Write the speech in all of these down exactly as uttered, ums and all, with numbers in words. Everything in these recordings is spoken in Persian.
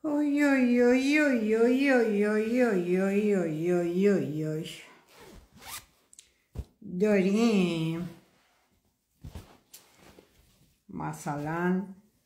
اوی اوی اوی اوی اوی اوی اوی اوی اوی اوی اوی اوی اوی. داریم مثلا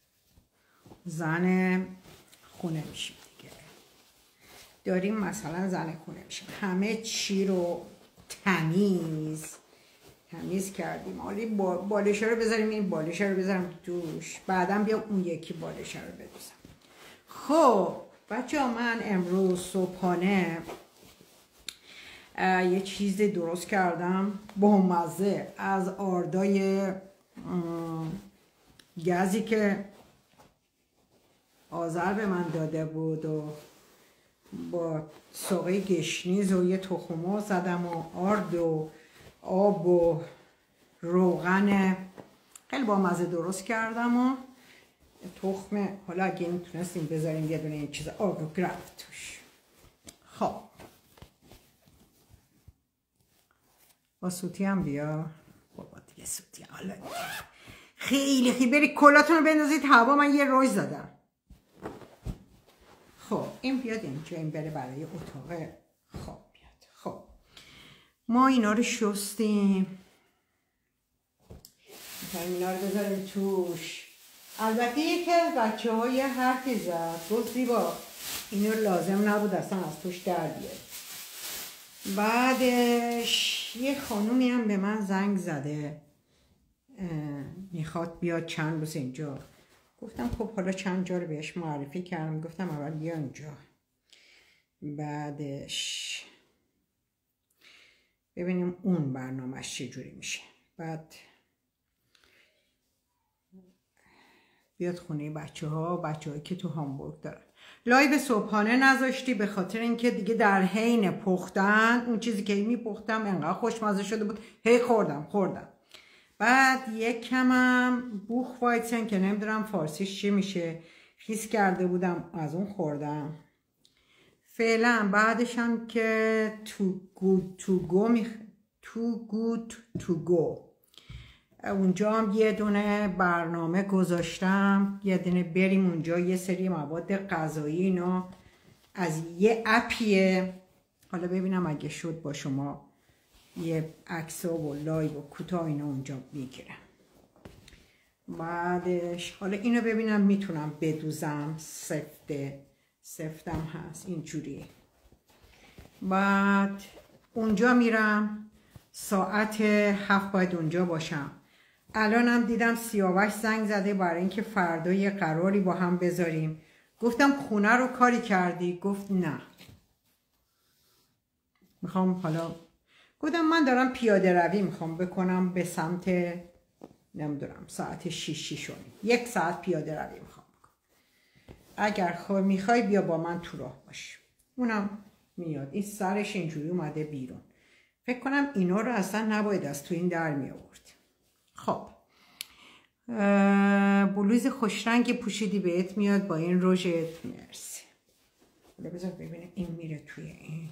زن خونه میشیم دیگه، داریم مثلا زن خونه میشیم، همه چی رو تمیز تمیز کردیم. حالا بالشه رو بذاریم، این بالشه رو بذارم توش، بعدم بیا اون یکی بالشه رو بدوزم. خب بچه ها، من امروز صبحانه یه چیز درست کردم با مزه از آردای گازی که آذر به من داده بود و با ساقه گشنیز و یه تخم‌مرغ زدم و آرد و آب و روغن خیلی با مزه درست کردم و تخم. حالا اگه میتونستیم بذاریم یه دونه این چیز آرگوگراف توش. خب با سوتی هم بیا بابا دیگه، سوتی حالا خیلی خیلی بری کلاتون رو بندازید هوا، من یه روز زدم. خب این بیاد اینجا، این بره برای اتاق خواب بیاد. خب ما اینا رو شستیم، میتونیم اینا رو بذاریم توش. البته یکی از بچه ها یه حرفی زد، گفت زیبا اینو لازم نبود اصلا از توش در بیاد. بعدش یه خانومی هم به من زنگ زده میخواد بیاد چند روز اینجا. گفتم خب حالا چند جا رو بهش معرفی کردم، گفتم اول بیا اینجا، بعدش ببینیم اون برنامهش چجوری میشه. بعد بیاد خونه بچه ها، بچه هایی که تو هامبورگ دارن. لایو صبحانه نذاشتی به خاطر اینکه دیگه در حین پختن اون چیزی که میپختم انقدر خوشمزه شده بود، هی خوردم خوردم. بعد یک کمم بوخ وایتسن که نمیدونم فارسیش چی میشه خیس کرده بودم، از اون خوردم فعلا. بعدش هم که تو گود تو گو می تو گود تو گو، اونجا هم یه دونه برنامه گذاشتم، یه دونه بریم اونجا یه سری مواد غذایی اینا از یه اپیه. حالا ببینم اگه شد با شما یه عکس و لایو و کوتاه اینا اونجا میگیرم. بعدش حالا اینو ببینم میتونم بدوزم، سفته سفتم هست اینجوری. بعد اونجا میرم ساعت هفت باید اونجا باشم. الانم دیدم سیاوش زنگ زده برای اینکه فردا یه قراری با هم بذاریم. گفتم خونه رو کاری کردی؟ گفت نه میخوام، حالا گفتم من دارم پیاده روی میخوام بکنم به سمت نمیدونم ساعت شیش شیش یک ساعت پیاده روی میخوام بکنم. اگر خواهی میخوای بیا با من تو راه باش. اونم میاد، این سرش اینجوری اومده بیرون. فکر کنم اینا رو اصلا نباید از تو این در می آورد. خب بلوز خوشرنگی پوشیدی بهت میاد با این رژت، مرسی. حالا بذار ببینیم این میره توی این.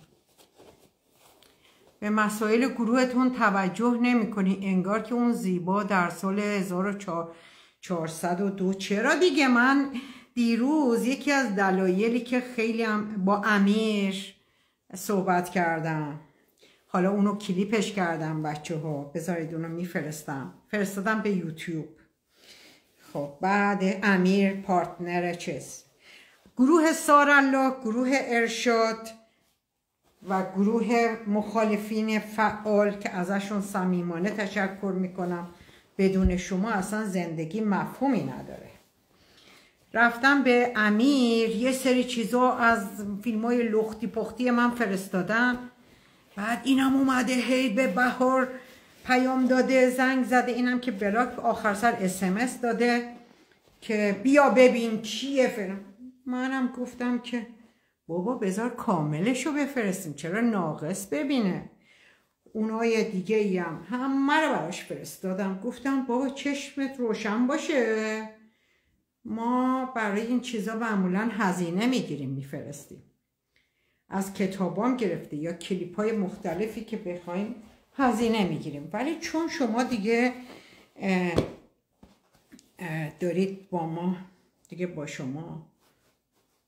به مسائل گروهتون توجه نمی کنی، انگار که اون زیبا در سال هزار و چهارصد و دو. چرا دیگه؟ من دیروز یکی از دلایلی که خیلی هم با امیر صحبت کردم، حالا اونو کلیپش کردم بچه ها، بذارید اونو میفرستم، فرستادم به یوتیوب. خب بعد امیر پارتنر چیز گروه سارالله، گروه ارشاد و گروه مخالفین فعال که ازشون صمیمانه تشکر میکنم، بدون شما اصلا زندگی مفهومی نداره. رفتم به امیر یه سری چیزا از فیلم های لختی پختی من فرستادم. بعد اینم اومده هی به بهار پیام داده، زنگ زده، اینم که بلاک آخر سر اسمس داده که بیا ببین چیه فلان. منم گفتم که بابا بذار کاملشو بفرستیم، چرا ناقص ببینه. اونای دیگه ای هم همه رو براش فرستادم. گفتم بابا چشمت روشن باشه، ما برای این چیزا معمولا هزینه میگیریم میفرستیم، از کتابام گرفته یا کلیپ های مختلفی که بخوایم هزینه میگیریم، ولی چون شما دیگه اه اه دارید با ما، دیگه با شما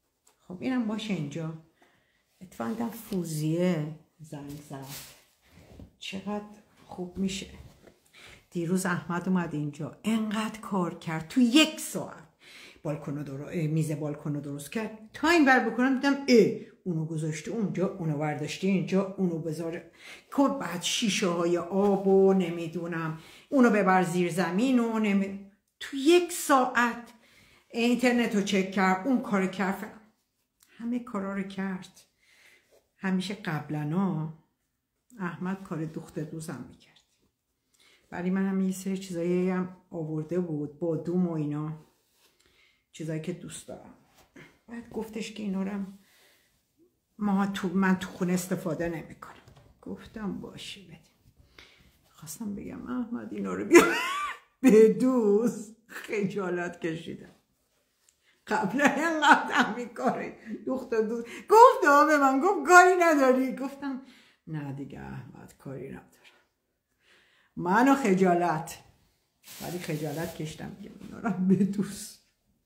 خب اینم باشه اینجا. اتفاقا فوزیه زنگ زد، چقدر خوب میشه. دیروز احمد اومد اینجا، انقدر کار کرد تو یک ساعت، بالکن درست میز بالکن رو درست کرد. تا این ور بکنم دیدم اه اونو گذاشته اونجا، اونو برداشته اینجا، اونو بذاره که بعد شیشه های آب و نمیدونم اونو ببر زیر زمین و نمی... تو یک ساعت اینترنت رو چک کرد، اون کار کرد، همه کارا رو کرد. همیشه قبلا احمد کار دوخت دوزم میکرد، ولی من هم یه سری چیزایی هم آورده بود با دوم و اینا، چیزایی که دوست دارم. بعد گفتش که اینا رو ما تو من تو خونه استفاده نمیکنم. گفتم باشه بده. خواستم بگم احمد اینا رو بیا بدوز، خجالت کشیدم. قبلا اینقدر همین کاره دوخت و دوست گفت به من، گفت کاری نداری؟ گفتم نه دیگه احمد کاری ندارم، منو خجالت، ولی خجالت کشیدم دیگه اینا رو بدوز.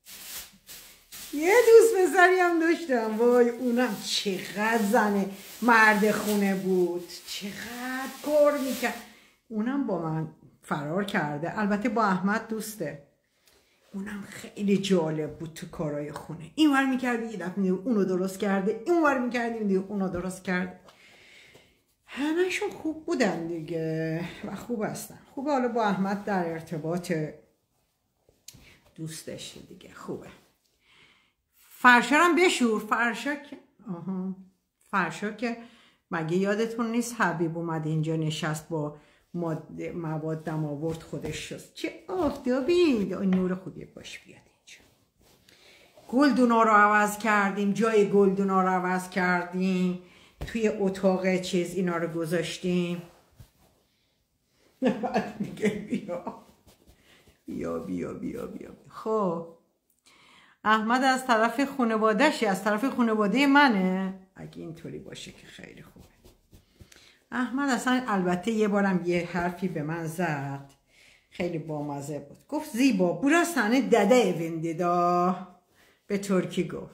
یه دوست پسری هم داشتم، وای اونم چقدر زنه مرد خونه بود، چقدر کار میکرد. اونم با من فرار کرده، البته با احمد دوسته. اونم خیلی جالب بود تو کارهای خونه، این ور میکردی یه دفعه اونو درست کرده، این ور میکردی اونو درست کرد. همه‌شون خوب بودن دیگه و خوب هستن. خوبه حالا با احمد در ارتباط، دوستش دیگه خوبه. فرشا هم بشور. فرشا که آها فرشا که مگه یادتون نیست حبیب اومد اینجا نشست با مواد دم آورد خودش شست. چه آفتابی، نور خوبی باش بیاد اینجا. گلدونا رو عوض کردیم، جای گلدونا رو عوض کردیم، توی اتاق چیز اینا رو گذاشتیم. بعد میگه بیا بیا بیا بیا بیا. خب احمد از طرف خانواده‌شی، از طرف خانواده منه؟ اگه اینطوری باشه که خیلی خوبه. احمد اصلا البته یه بارم یه حرفی به من زد، خیلی بامزه بود. گفت زیبا برا سنه دده ایوینده دا، به ترکی گفت.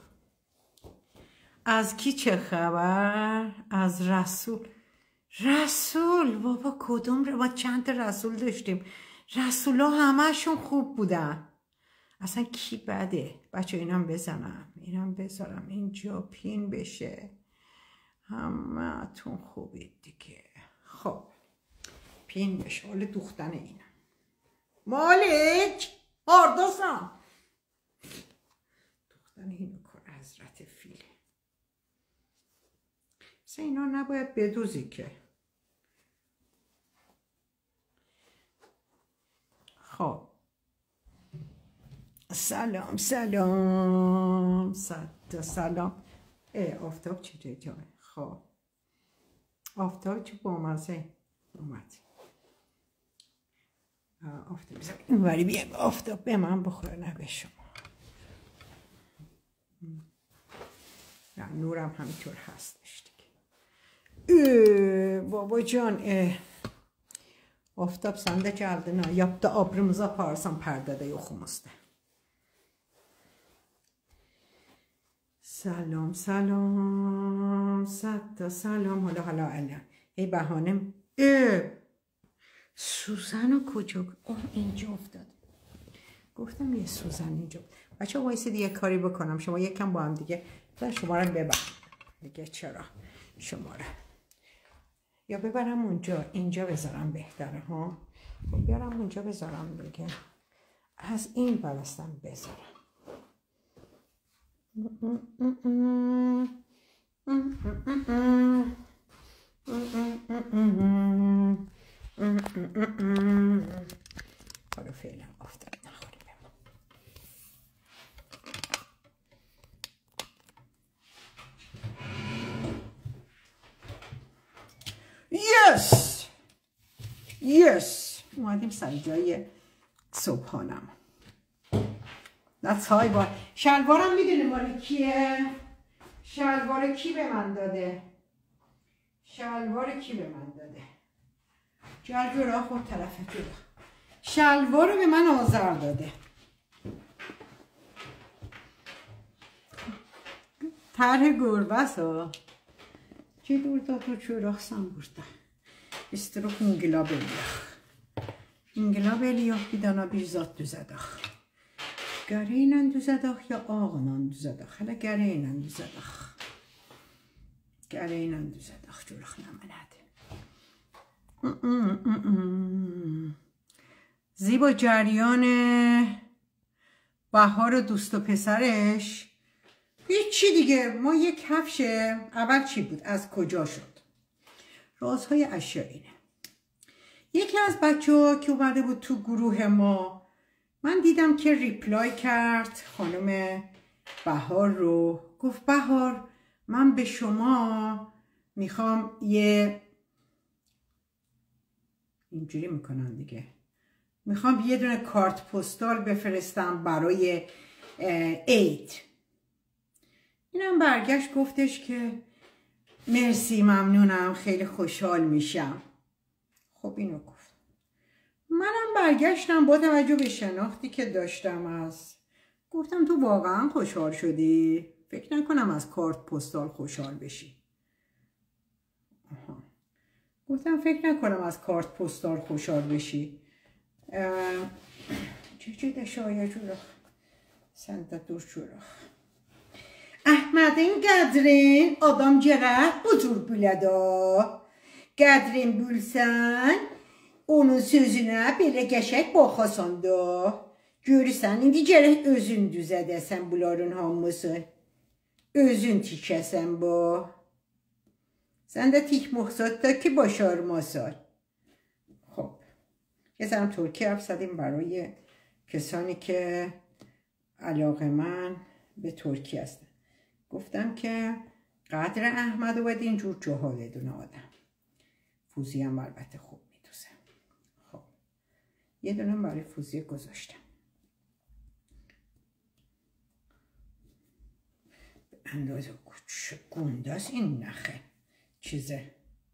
از کی چه خبر؟ از رسول. رسول بابا کدوم رو؟ ما چند تا رسول داشتیم، رسول ها همه‌شون خوب بودن. اصلا کی بده؟ بچه اینم بزنم، اینم بذارم اینجا پین بشه. همه تون خوبید دیگه. خب پین بشه. حالا دوختن اینم مالک آرداسم، دوختن اینو کار حضرت فیله. مثلا اینا نباید بدوزی که. خب سلام سلام صد سلام. اه آفتاب چه جای؟ خب آفتاب چه بامزه اومد. آفتاب بزن این وری بیاد، آفتاب به من بخوره نه به شما. نه نورم همینطور هستش دیگه. بابا جان آفتاب sende geldi. Yaptı abrımıza aparsam perdede yoxumuzda. سلام سلام صد سلام. حالا حالا الان ای بهانم. اه سوزن کجا؟ اون اینجا افتاد. گفتم یه سوزن اینجا. بچه وایسید یه کاری بکنم، شما یکم با هم دیگه و شما رو ببرم دیگه. چرا شما رو یا ببرم اونجا، اینجا بذارم بهتره ها. خب بیارم اونجا بذارم دیگه، از این برستم بذارم. حالا فعلا افتاد نخوریم. یس یس اومدیم سر جای صبحانم. نتای با شلوارم میدونی مالی کیه؟ شلوار کی به من داده؟ شلوار کی به من داده؟ جلو را خود طرف جلو. شلوار رو به من آزار داده. طرح گربه ها چی دور دا تو çöraksam burada. İstirok ingilab eliyaq. İngilab eliyaq bir dana bir zat düzədək. Gərə ilə düzədək ya ağla düzədək. Hələ gərə ilə düzədək. Gərə ilə düzədək. Görək nə mənədir. زیبا جریان بهار و دوست و پسرش هیچی دیگه. ما یک کفش اول چی بود؟ از کجا شد؟ رازهای اشیا اینه. یکی از بچه ها که اومده بود تو گروه ما، من دیدم که ریپلای کرد خانم بهار رو. گفت بهار من به شما میخوام یه اینجوری میکنن دیگه، میخوام یه دونه کارت پستال بفرستم برای عید. اینم برگشت گفتش که مرسی ممنونم خیلی خوشحال میشم. خب اینو گفت. منم برگشتم با توجه به شناختی که داشتم از گفتم تو واقعا خوشحال شدی؟ فکر نکنم از کارت پستال خوشحال بشی. آها. گفتم فکر نکنم از کارت پستال خوشحال بشی. چه چه دشایه جورخ سنت دور جورخ Əhmədin qədrin adam gərək bu cür bilədə. Qədrin bilsən, onun sözünə belə qəşək baxasan da. Görürsən, indi gərək özün düzədəsən bunların hamısı. Özün tikəsən bu. Sən də tik muxsat da ki başarmasın. خب یه ذره ترکی حرف زدیم برای کسانی که علاقه‌مند به ترکی هستن. گفتم که قدر احمد رو باید اینجور جاها بدونه آدم. فوزی هم البته خوب میدوزه. خب یه دونه برای فوزی گذاشتم. به اندازه گنده است این نخه چیزه.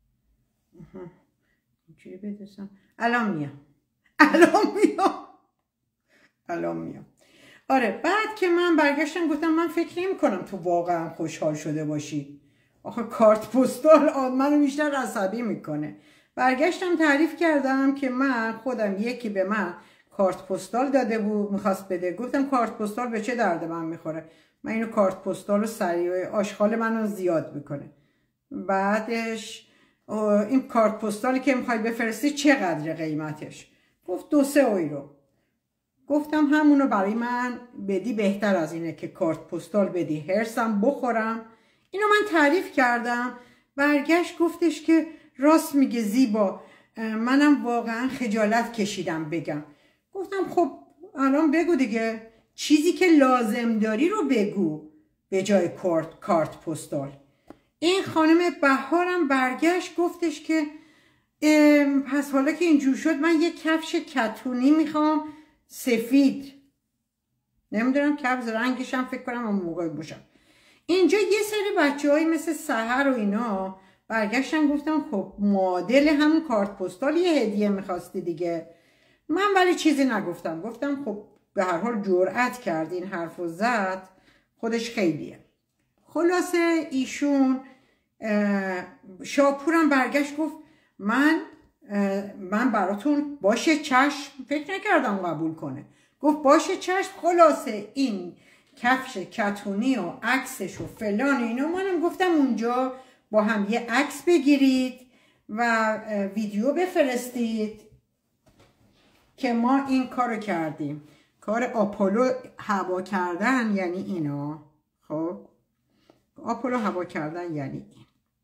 اینجوری بدوزم. الان میام. الان میام. الان میام. آره بعد که من برگشتم گفتم من فکر نمی کنم تو واقعا خوشحال شده باشی. آخه کارت پستال منو بیشتر عصبی میکنه. برگشتم تعریف کردم که من خودم یکی به من کارت پستال داده بود میخواست بده. گفتم کارت پستال به چه درد من میخوره؟ من اینو کارت پستال رو سریع آشغال منو زیاد میکنه. بعدش این کارت پستالی که میخوای بفرستی چقدر قیمتش؟ گفت دو سه یورو. گفتم همونو برای من بدی بهتر از اینه که کارت پستال بدی هرسم بخورم. اینو من تعریف کردم. برگشت گفتش که راست میگه زیبا، منم واقعا خجالت کشیدم بگم. گفتم خب الان بگو دیگه، چیزی که لازم داری رو بگو به جای کارت کارت پستال. این خانم بهارم برگشت گفتش که پس حالا که اینجور شد من یک کفش کتونی میخوام سفید، نمیدونم کفش رنگش هم فکر کنم اون موقع باشم. اینجا یه سری بچه های مثل سحر و اینا برگشتن گفتم خب مدل همون کارت پستال یه هدیه میخواستی دیگه. من ولی چیزی نگفتم. گفتم خب به هر حال جرأت کرد این حرف رو زد، خودش خیلیه. خلاصه ایشون شاپورم برگشت گفت من من براتون باشه چشم. فکر نکردم قبول کنه. گفت باشه چشم. خلاصه این کفش کتونی و عکسش و فلان اینو منم گفتم اونجا با هم یه عکس بگیرید و ویدیو بفرستید که ما این کارو کردیم. کار آپولو هوا کردن یعنی اینا. خب آپولو هوا کردن یعنی این.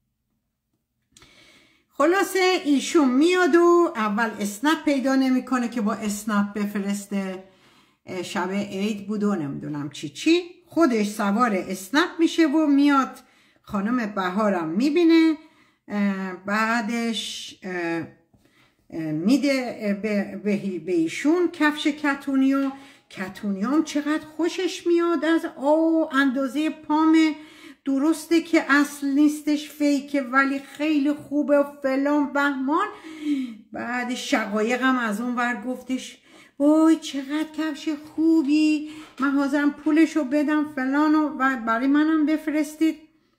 خلاصه ایشون میاد و اول اسنپ پیدا نمیکنه که با اسنپ بفرسته. شب عید بود و نمیدونم چی چی. خودش سوار اسنپ میشه و میاد خانم بهارم میبینه. بعدش میده به ایشون کفش کتونی و کتونی هم چقدر خوشش میاد از او اندازه پامه. درسته که اصل نیستش فیکه ولی خیلی خوبه و فلان بهمان. بعد شقایقم از اون ور گفتش اوی چقدر کفش خوبی، من حاضرم پولشو بدم فلانو و برای منم بفرستید.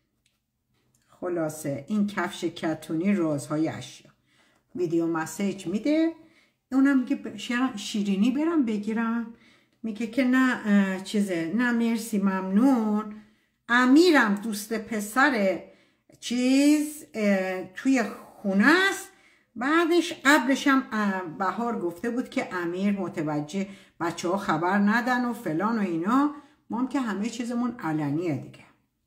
خلاصه این کفش کتونی رازهای اشیا. ویدیو مسیج میده، اونم میگه شیرینی برم بگیرم، میگه که نه چیزه، نه مرسی ممنون. امیرم دوست پسر چیز توی خونه است. بعدش قبلش هم بهار گفته بود که امیر متوجه بچه ها خبر ندن و فلان و اینا، ما هم که همه چیزمون علنیه دیگه.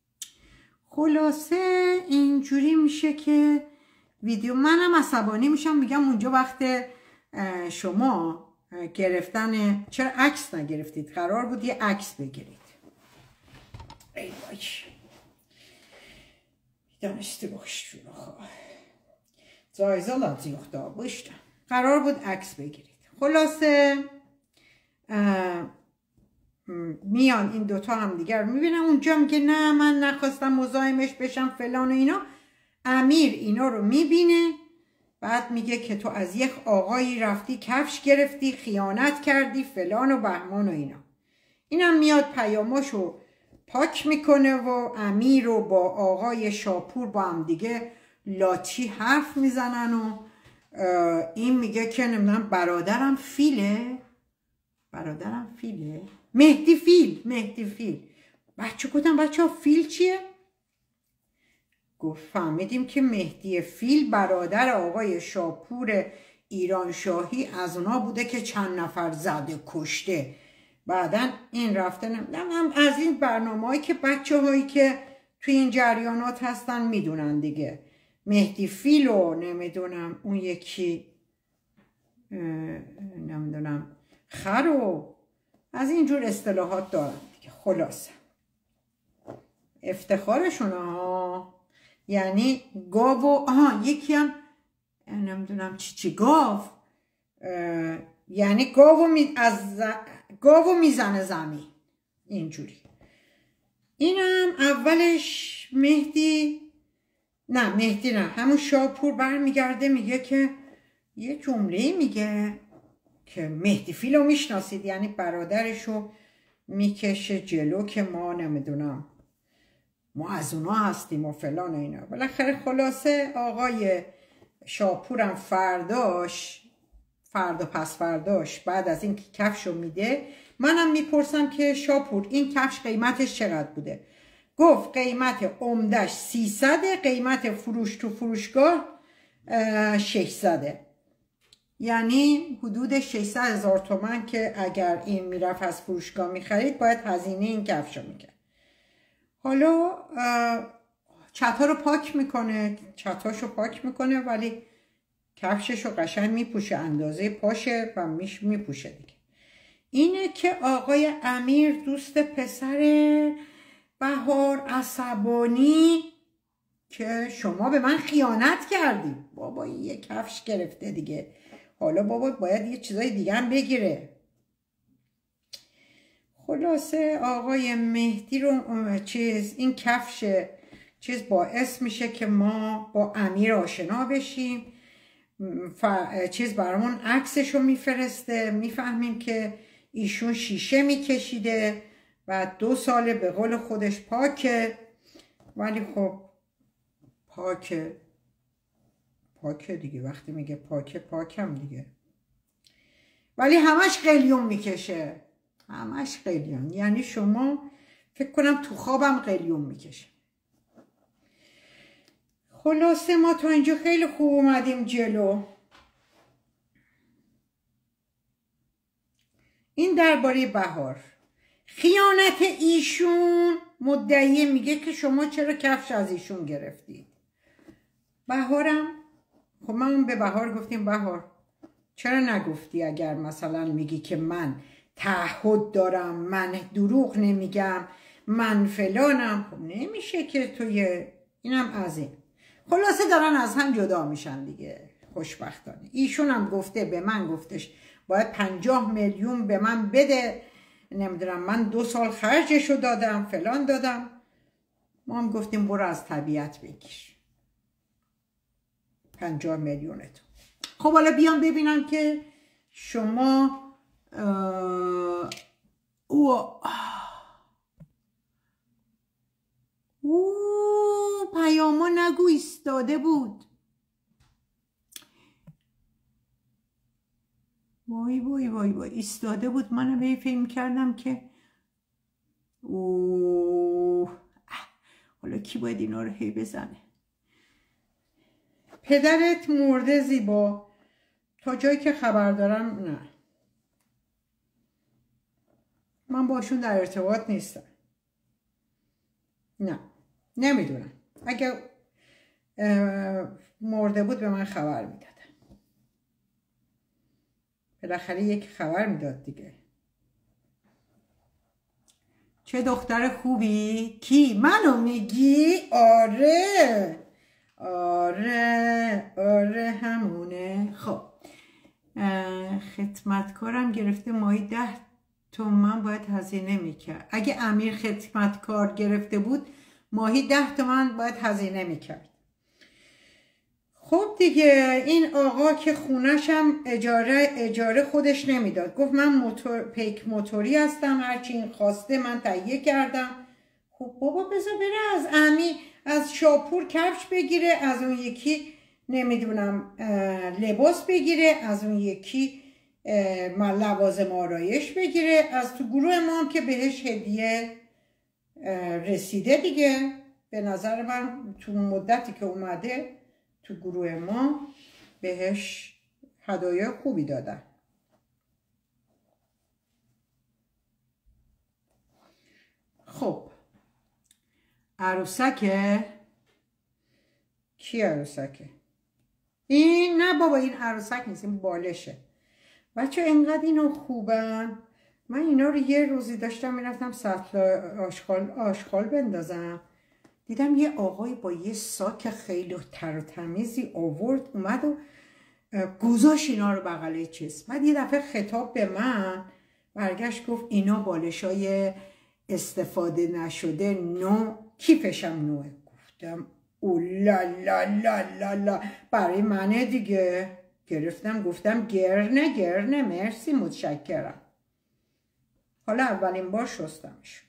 خلاصه اینجوری میشه که ویدیو، منم عصبانی میشم، میگم اونجا وقت شما گرفتن چرا عکس نگرفتید؟ قرار بود یه عکس بگیرید. ای وای دانسته باش شروع خواه زایزالا زیختا باشتم، قرار بود عکس بگیرید. خلاصه میان این دوتا هم دیگر میبینم، اونجا میگه نه من نخواستم مزاحمش بشم فلان و اینا. امیر اینا رو میبینه، بعد میگه که تو از یک آقایی رفتی کفش گرفتی، خیانت کردی فلان و بهمان و اینا. اینم میاد پیاماشو پاک میکنه و امیر رو با آقای شاپور با هم دیگه لاتی حرف میزنن و این میگه که نمیدونم برادرم فیله، برادرم فیله، مهدی فیل، مهدی فیل. بچه گفتم بچه ها فیل چیه؟ گفت فهمیدیم که مهدی فیل برادر آقای شاپور ایران شاهی از اونا بوده که چند نفر زده کشته. بعدن این رفته نمیدونم از این برنامه هایی که بچه هایی که توی این جریانات هستن میدونن دیگه. مهدی فیل و نمیدونم اون یکی نمیدونم خر و از اینجور اصطلاحات دارن دیگه. خلاصه افتخارشونه ها، یعنی گاو و آها یکی هم نمیدونم چی چی گاو، یعنی گاو می از ز... گاو میزنه زمین اینجوری. اینم اولش مهدی نه مهدی نه همون شاپور برمیگرده میگه که یه جمله میگه که مهدی فیلو میشناسید، یعنی برادرشو میکشه جلو که ما نمیدونم ما از اونا هستیم و فلان و اینا. بالاخره خلاصه آقای شاپورم فرداش فردا پس فرداش بعد از این کفشو میده، منم میپرسم که شاپور این کفش قیمتش چقدر بوده؟ گفت قیمت عمدش سیصده، قیمت فروش تو فروشگاه ششصده، یعنی حدود ششصد هزار تومن که اگر این میرفت از فروشگاه میخرید باید هزینه این کفشو میکرد. حالا چتا رو پاک میکنه، چتاشو پاک میکنه ولی کفششو قشنگ میپوشه، اندازه پاشه و میش میپوشه دیگه. اینه که آقای امیر دوست پسر بهار عصبانی که شما به من خیانت کردی. بابا یه کفش گرفته دیگه، حالا بابا باید یه چیزای دیگه هم بگیره. خلاصه آقای مهدی رو چیز این کفش چیز باعث میشه که ما با امیر آشنا بشیم. ف... چیز برامون عکسشو میفرسته، میفهمیم که ایشون شیشه میکشیده و دو ساله به قول خودش پاکه، ولی خب پاکه پاکه دیگه، وقتی میگه پاکه پاکم دیگه، ولی همش قلیون میکشه، همش قلیون. یعنی شما فکر کنم تو خوابم قلیون میکشه. خلاصه ما تا اینجا خیلی خوب اومدیم جلو. این درباره بهار. خیانت ایشون مدعی میگه که شما چرا کفش از ایشون گرفتید. بهارم خب من به بهار گفتیم بهار چرا نگفتی اگر مثلا میگی که من تعهد دارم، من دروغ نمیگم، من فلانم، خب نمیشه که توی اینم از این. خلاصه دارن از هم جدا میشن دیگه خوشبختانه. ایشون هم گفته به من گفتش باید پنجاه میلیون به من بده، نمیدونم من دو سال خرجشو دادم فلان دادم. ما هم گفتیم برو از طبیعت بگیر پنجاه میلیونتو. خب حالا بیان ببینم که شما او او پیاما نگو ایستاده بود. وای وای وای وای ایستاده بود. منم به فکر کردم که اوه حالا کی باید اینا رو هی بزنه. پدرت مرده زیبا، تا جایی که خبر دارم نه، من باشون در ارتباط نیستم. نه نمیدونم، اگه مرده بود به من خبر میدادن. بالاخره یک خبر میداد دیگه. چه دختر خوبی. کی؟ منو میگی؟ آره آره آره همونه. خب خدمتکارم گرفته ماهی ده تومن باید هزینه میکرد. اگه امیر خدمتکار گرفته بود ماهی ده تومن باید هزینه میکرد. خب دیگه این آقا که خونش هم اجاره اجاره خودش نمیداد. گفت من موتور پیک موتوری هستم، هرچی این خواسته من تهیه کردم. خب بابا بذار بره از امی از شاپور کفش بگیره، از اون یکی نمیدونم لباس بگیره، از اون یکی لوازم آرایش بگیره، از تو گروه ما هم که بهش هدیه رسیده دیگه. به نظر من تو مدتی که اومده تو گروه ما بهش هدایای خوبی دادن. خب عروسکه. کی عروسکه؟ این نه بابا این عروسک نیست، این بالشه. بچه اینقدر اینو خوبن. من اینا رو یه روزی داشتم میرفتم سطل آشغال آشغال بندازم، دیدم یه آقای با یه ساک خیلی تر و تمیزی آورد اومد و گذاشت اینا رو بغل چیز. بعد یه دفعه خطاب به من برگشت گفت اینا بالشای استفاده نشده نو، کیفشم نوه. گفتم اولا لا لا لا لا برای منه دیگه. گرفتم گفتم گرنه گرنه مرسی متشکرم. حالا اولین بار شستمش.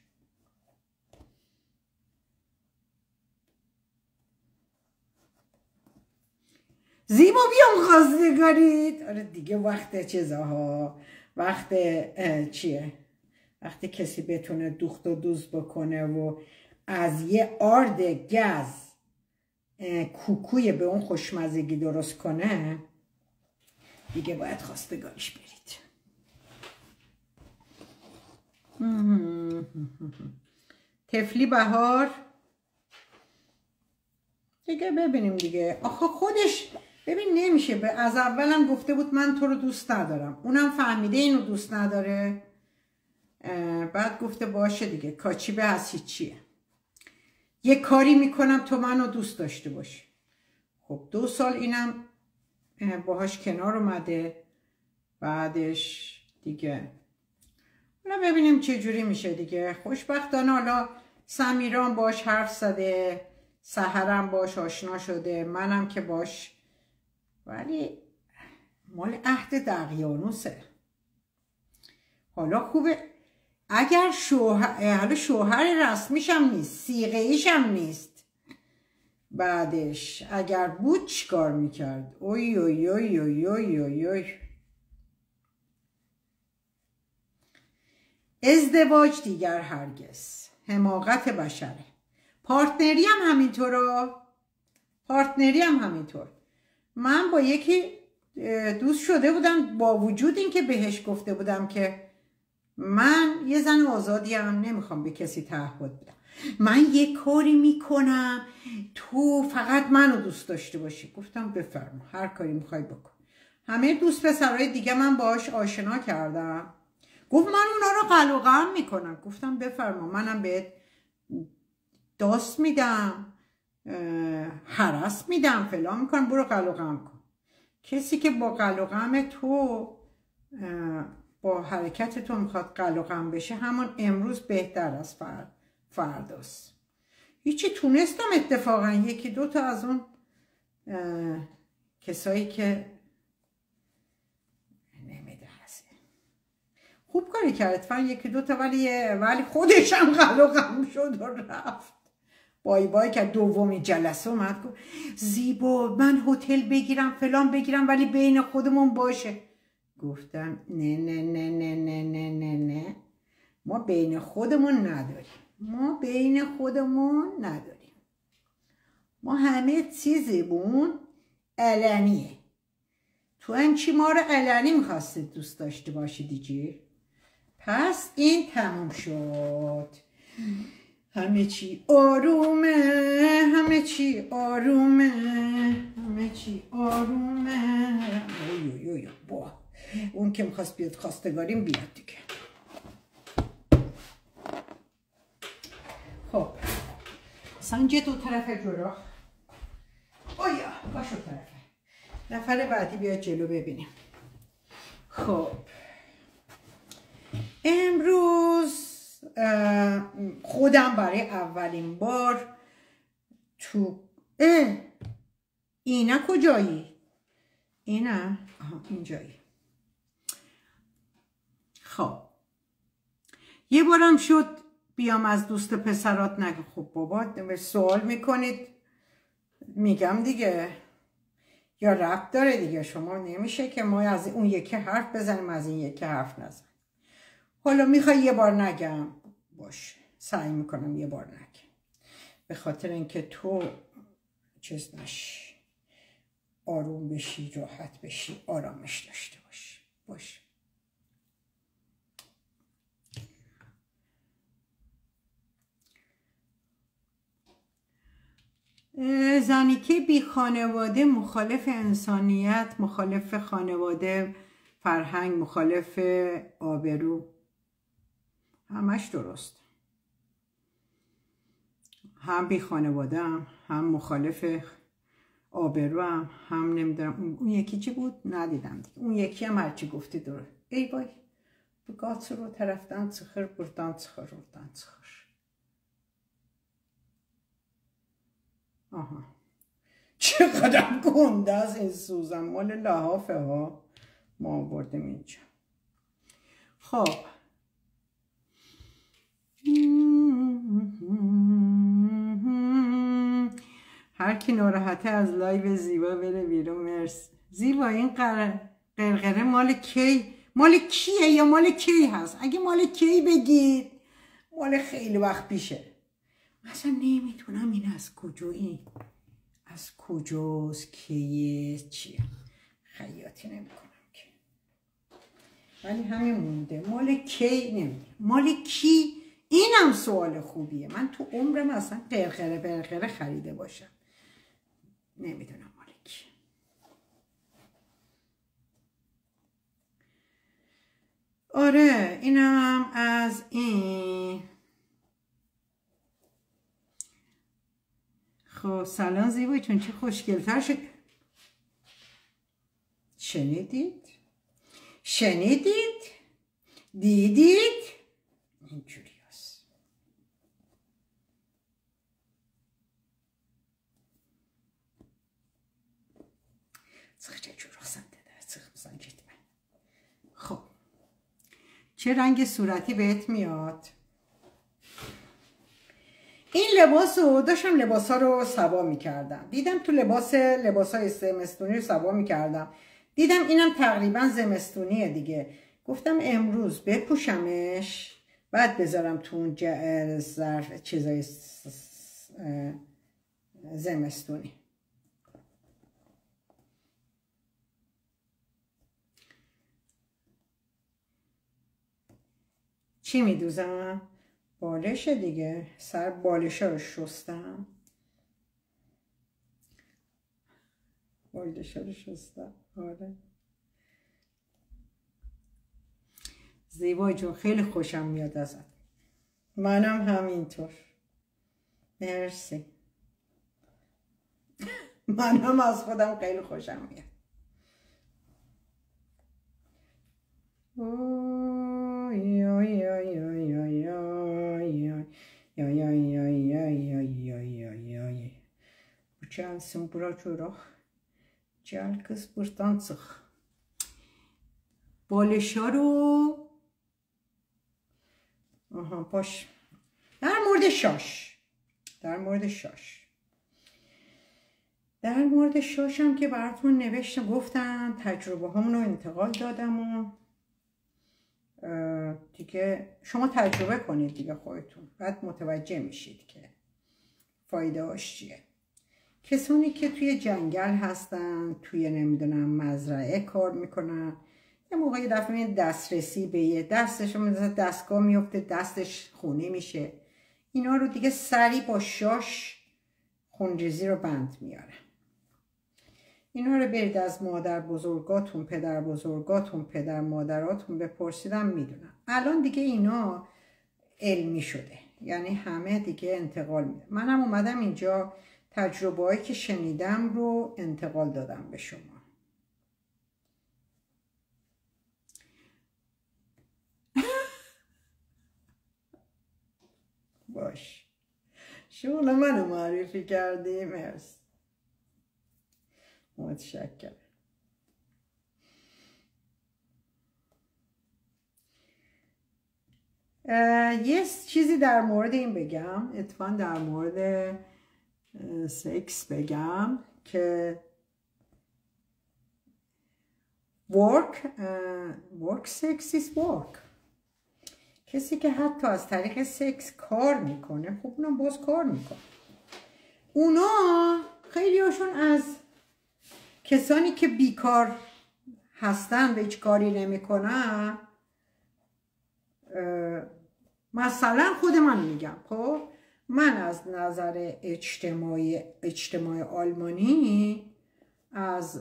زیبا بیام خواستگارید. آره دیگه وقت چیزاها، وقت چیه، وقتی کسی بتونه دوخت و دوز بکنه و از یه آرد گز کوکوی به اون خوشمزگی درست کنه دیگه باید خواستگاریش برید. تفلی بهار دیگه ببینیم دیگه. آخه خودش ببین نمیشه. به از اولم گفته بود من تو رو دوست ندارم، اونم فهمیده اینو دوست نداره، بعد گفته باشه دیگه کاچی به هستی چیه، یه کاری میکنم تو منو دوست داشته باشی. خب دو سال اینم باهاش کنار اومده، بعدش دیگه حالا ببینیم چه جوری میشه دیگه. خوشبختانه حالا سمیران باش حرف زده، سحرم باش آشنا شده، منم که باش، ولی مال عهد دقیانوسه. حالا خوبه اگر شوهر حالا شوهر رسمیش هم نیست، صیغه ایش هم نیست، بعدش اگر بود چیکار میکرد؟ اوی اوی اوی اوی اوی اوی اوی. ازدواج دیگر هرگز، حماقت بشره. پارتنری هم همینطور، پارتنری هم همینطور. من با یکی دوست شده بودم با وجود این که بهش گفته بودم که من یه زن آزادی هم نمیخوام به کسی تعهد بدم، من یه کاری میکنم تو فقط منو دوست داشته باشی. گفتم بفرما هر کاری میخوای بکن. همه دوست پسرای دیگه من باهاش آشنا کردم. گفت من اونا رو قلع و قم میکنم. گفتم بفرما منم بهت داست میدم، هرس میدم، فلان میکنم، برو قلع و قم کن. کسی که با قلع و قم تو با حرکت تو میخواد قلع و قم بشه همون امروز بهتر از فرد فرداست. هیچی تونستم اتفاقا یکی دو تا از اون کسایی که نمیدرسه خوب کاری کرد فن یکی دوتا، ولی ولی خودش هم قلقم شد و رفت. بای بای که دومی جلسه اومد گفت زیبا من هتل بگیرم فلان بگیرم ولی بین خودمون باشه. گفتم نه نه نه نه نه نه نه نه ما بین خودمون نداریم، ما بین خودمون نداریم، ما همه چیزمون علنیه. تو هم چی ما رو علنی میخواستید دوست داشته باشی دیگه. پس این تموم شد، همه چی آرومه، همه چی آرومه، همه چی آرومه. اوی اوی با اون که میخواست بیاد خواستگاریم بیاد دیگه. خب سنجه دو طرف جلو، اویا باشو طرفه. نفر بعدی بیاد جلو ببینیم. خب امروز خودم برای اولین بار تو اه اینا کجایی؟ اینا؟ آها اینجایی. خب یه بارم شد بیام از دوست پسرات نگه خب بابا سوال میکنید میگم دیگه، یا ربط داره دیگه. شما نمیشه که ما از اون یکی حرف بزنیم از این یکی حرف نزنیم. حالا میخوای یه بار نگم باشه، سعی میکنم یه بار نگم، به خاطر اینکه تو چیز نشی، آروم بشی، راحت بشی، آرامش داشته باشی. باشه زنی که بی خانواده مخالف انسانیت، مخالف خانواده، فرهنگ، مخالف آبرو، همش درست. هم بی خانواده هم هم مخالف آبرو هم هم نمیدونم اون یکی چی بود ندیدم دیگه. اون یکی هم هرچی گفتی داره. ای بای بگات رو طرفتن چخر بردن چخر بردن چخر. آها چقدر گنده از این سوزن، مال لحافه ها ما بردیم اینجا. خب هر کی ناراحته از لایو زیبا بره بیرون. مرسی زیبا. این قرقره مال کی، مال کیه یا مال کی هست؟ اگه مال کی بگید مال خیلی وقت پیشه. مثلا نمیتونم این از کجایی، از کجاست، کیه، چیه، خیاطی نمیکنم که، ولی همین مونده. مال کی نمیدونم، مال کی؟ اینم سوال خوبیه. من تو عمرم اصلا قرقره برقره خریده باشم، نمیدونم مال کی. آره اینم از این. خب سلام زیبایی چون چه خوشگلتر شد. شنیدید؟ شنیدید؟ دیدید؟ اینجوری هست. چه جور رخصنده در چه خب چه رنگ صورتی بهت میاد؟ این لباس رو داشتم لباس ها رو سوا می کردم، دیدم تو لباس لباس های زمستونی رو سوا می کردم، دیدم اینم تقریبا زمستونیه دیگه. گفتم امروز بپوشمش بعد بذارم تو اون ظرف چیزای زمستونی. چی می دوزم؟ بالشه دیگه. سر بالشه رو شستم، بالشه رو شستم. آره زیبای جون خیلی خوشم میاد ازت. منم همینطور. مرسی. منم از خودم خیلی خوشم میاد. اوی اوی اوی اوی اوی اوی اوی اوی اوی اوی اوی اوی اوy. Bu gelsin bura görək. Gel kız buradan çıx. بالشا رو آها باش. در مورد شاش در مورد شاش در مورد شاشم که براتون نوشتم، گفتم تجربه همونو انتقال دادم و دیگه شما تجربه کنید دیگه خودتون، بعد متوجه میشید که فایده هاش چیه. کسانی که توی جنگل هستن، توی نمیدونم مزرعه کار میکنن، یه موقعی دفعه دسترسی به یه دستش مثلا دستگاه میفته، دستش خونی میشه، اینا رو دیگه سریع با شاش خونریزی رو بند میاره. اینا رو برید از مادر بزرگاتون، پدر بزرگاتون، پدر مادراتون بپرسیدم میدونم. الان دیگه اینا علمی شده، یعنی همه دیگه انتقال میده. منم اومدم اینجا تجربه هایی که شنیدم رو انتقال دادم به شما. باش، شغل منو معرفی کردی، مرسی، متشکرم. یه چیزی در مورد این بگم، اتفاقا در مورد سکس بگم که work uh, work sex is work. کسی که حتی از طریق سکس کار میکنه، خب اونم باز کار میکنه. اونا خیلی هاشون از کسانی که بیکار هستن و هیچ کاری نمیکنن، مثلا خود من میگم، خب من از نظر اجتماعی اجتماع آلمانی از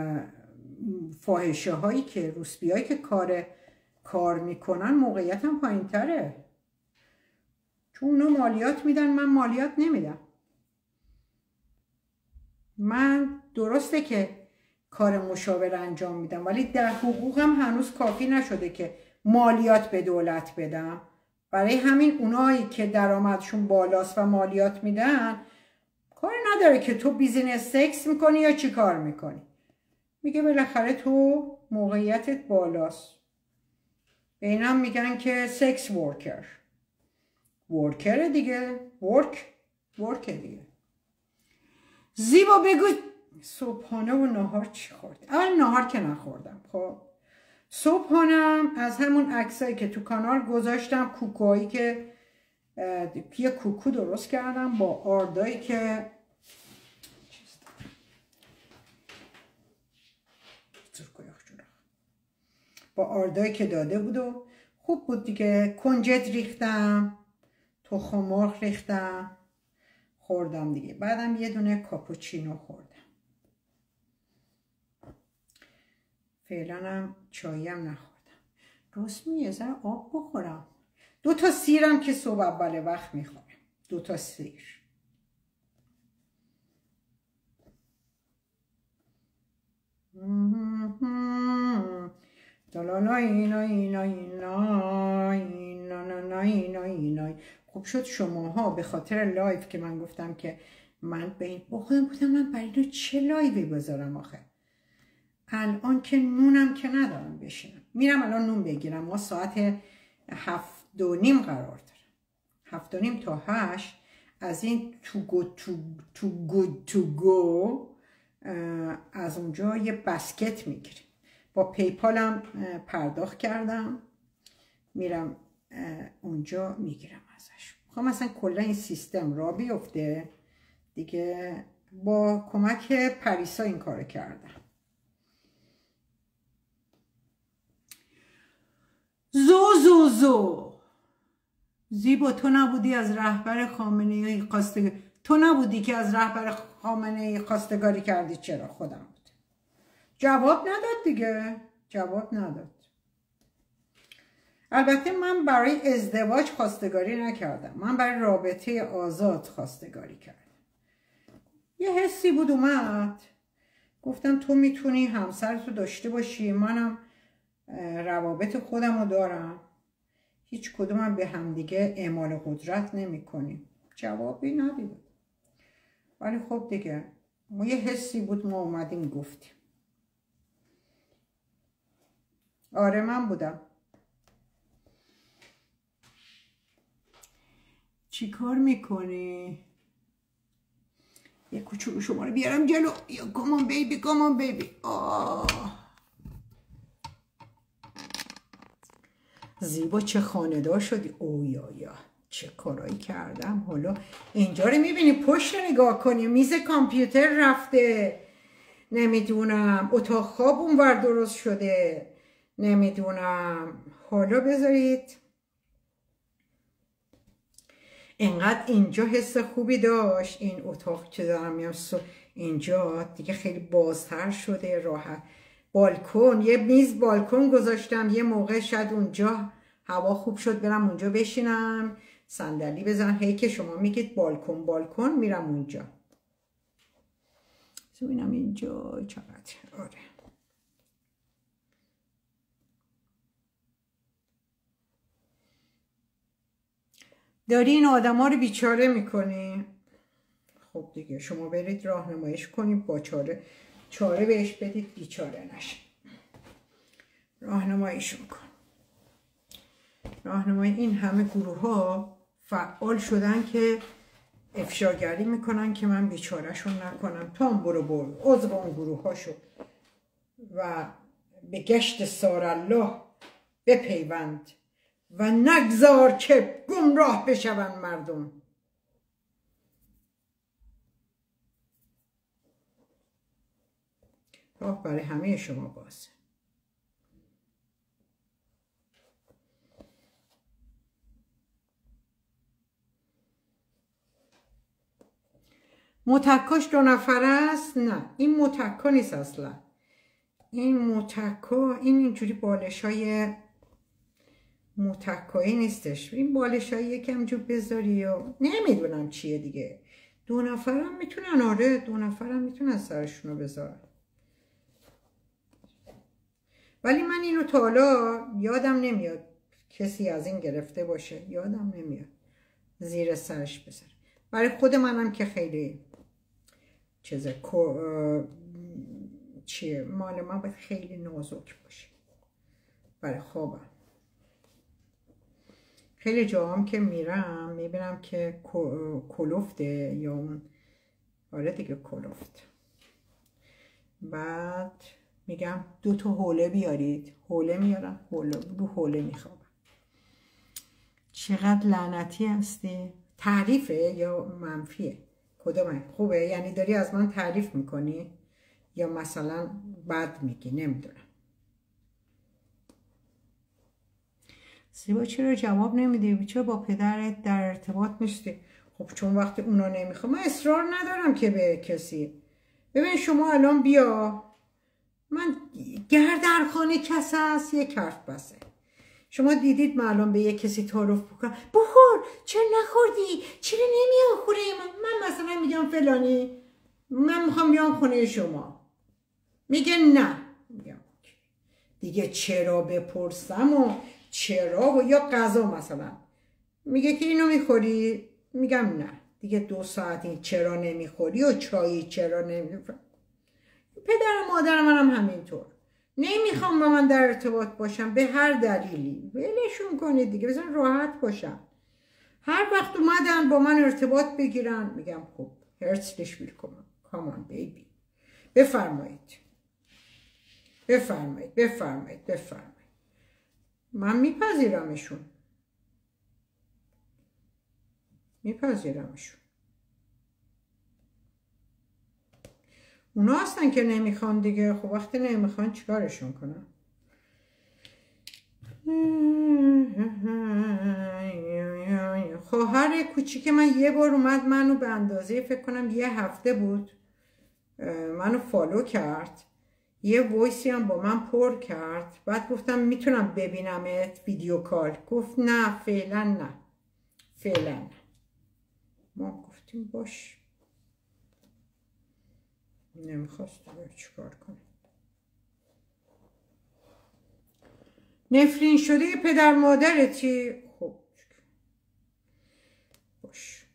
فاحشه هایی که روسپی هایی که کار کار میکنن موقعیتم پایین تره، چون اونا مالیات میدن، من مالیات نمیدم. من درسته که کار مشاور انجام میدم، ولی در حقوقم هنوز کافی نشده که مالیات به دولت بدم. برای همین اونایی که درآمدشون بالاست و مالیات میدن، کار نداره که تو بیزینس سکس میکنی یا چی کار میکنی. میگه بالاخره تو موقعیتت بالاست. به اینم میگن که سکس ورکر. ورکر دیگه، ورک ورک دیگه. زیبا بگو صبحانه و نهار چی خوردی؟ اول نهار که نخوردم. خب صبحانم از همون عکسایی که تو کانال گذاشتم، کوکوهایی که یه کوکو درست کردم با آردایی که با آردایی که داده بود و خوب بود دیگه. کنجد ریختم، تخم مرغ ریختم، خوردم دیگه. بعدم یه دونه کاپوچینو خوردم. فعلا هم چاییم نخوردم. رسمی یه ذره آب بخورم. دو تا سیرم که صبح اول وقت میخورم. دو تا سیر. خوب شد شماها به خاطر لایف که من گفتم که من به این با خودم گفتم من برای اینو چه لایوی بذارم آخه. الان که نونم که ندارم بشینم. میرم الان نون بگیرم. ما ساعت هفت و نیم قرار دارم. هفت و نیم تا هشت از این تو گو تو تو گود تو گو از اونجا یه بسکت میگیریم. با پیپالم پرداخت کردم. میرم اونجا میگیرم ازش. میخوام مثلا کلا این سیستم را بیفته دیگه. با کمک پریسا این کارو کردم. زو زو زو زیبا تو نبودی از رهبر خامنه‌ای خواستگاری تو نبودی که از رهبر خامنه‌ای خواستگاری کردی؟ چرا؟ خودم بود. جواب نداد دیگه. جواب نداد. البته من برای ازدواج خواستگاری نکردم. من برای رابطه آزاد خواستگاری کردم. یه حسی بود اومد. گفتم تو میتونی همسرتو داشته باشی، منم روابط خودم رو دارم، هیچ کدومم به همدیگه اعمال قدرت نمی کنیم. جوابی ندیدم. ولی خب دیگه ما یه حسی بود، ما اومدیم گفتیم. آره من بودم. چی کار میکنی؟ یه کوچولو شما رو بیارم جلو. یا کامان بیبی کامان بیبی. آه زیبا چه خانه‌دار شدی. او یا یا چه کارایی کردم. حالا اینجا رو میبینی، پشت نگاه کنی، میز کامپیوتر رفته، نمیدونم اتاق خواب اونور درست شده، نمیدونم. حالا بذارید اینقدر اینجا حس خوبی داشت. این اتاق که دارم میام اینجا دیگه خیلی بازتر شده، راحت. بالکن، یه میز بالکن گذاشتم. یه موقع شاید اونجا هوا خوب شد برم اونجا بشینم، صندلی بزنم. هی که شما میگید بالکن بالکن میرم اونجا. ببینم اینجا چقدر. آره داری این آدم ها رو بیچاره میکنی. خب دیگه شما برید راهنماییش کنید، با چاره چاره بهش بدید بیچاره نشه. راهنماییشون کن. راهنمایی این همه گروه ها فعال شدن که افشاگری میکنن که من بیچارهشون نکنم. تو هم برو برو عضو اون گروه ها شد و به گشت سارالله بپیوند و نگذار که گمراه بشوند مردم. راه برای همه شما بازه. متکاش دو نفره است؟ نه این متکا نیست اصلا. این متکا این اینجوری بالش های متکایی نیستش. این بالش های یکم جو بذاری و نمیدونم چیه دیگه. دو نفرم میتونن. آره دو نفرم میتونن سرشونو بذارن. ولی من اینو تا حالا یادم نمیاد کسی از این گرفته باشه. یادم نمیاد زیر سرش بذاره. برای خود منم که خیلی چیزه چیه مال من باید خیلی نازک باشه برای خوابم. خیلی جاهام که میرم میبینم که کلفته یا اون آره دیگه کلفت. بعد میگم دو تا حوله بیارید. حوله میارم، حوله دو حوله میخوام. چقدر لعنتی هستی. تعریفه یا منفیه؟ کدومه؟ خوبه؟ یعنی داری از من تعریف میکنی یا مثلا بد میگی؟ نمیدونم. زیبا چرا جواب نمیدی؟ چرا با پدرت در ارتباط نیستی؟ خب چون وقتی اونا نمیخوام. من اصرار ندارم که به کسی. ببین شما الان بیا، من گر در خانه کس هست یک حرف بسه. شما دیدید من الان به یک کسی تعارف بکنم بخور، چرا نخوردی؟ چرا نمیای خونه من؟ من مثلا میگم فلانی من میخوام بیام خونه شما، میگه نه. میگم دیگه چرا بپرسم و چرا و یا غذا مثلا میگه که اینو میخوری، میگم نه. دیگه دو ساعتی چرا نمیخوری و چایی چرا نمیخوری. پدر و مادر منم همینطور نمیخوام با من در ارتباط باشم به هر دلیلی. ولشون کنید دیگه، بزن راحت باشم. هر وقت اومدن با من ارتباط بگیرن میگم خب هرتسلش بیلکنم کامان بیبی بفرمایید بفرمایید بفرمایید بفرمایید. من میپذیرمشون میپذیرمشون. اونا هستن که نمیخوان دیگه. خب وقتی نمیخوان چیکارشون کنم؟ خواهر کوچیک من یه بار اومد منو به اندازه فکر کنم یه هفته بود منو فالو کرد، یه وایسی هم با من پر کرد. بعد گفتم میتونم ببینمت ویدیو کال؟ گفت نه فعلا نه فعلا نه. ما گفتیم باش. نمیخواست چیکار کنه. نفرین شده پدر مادرتی؟ خب باش.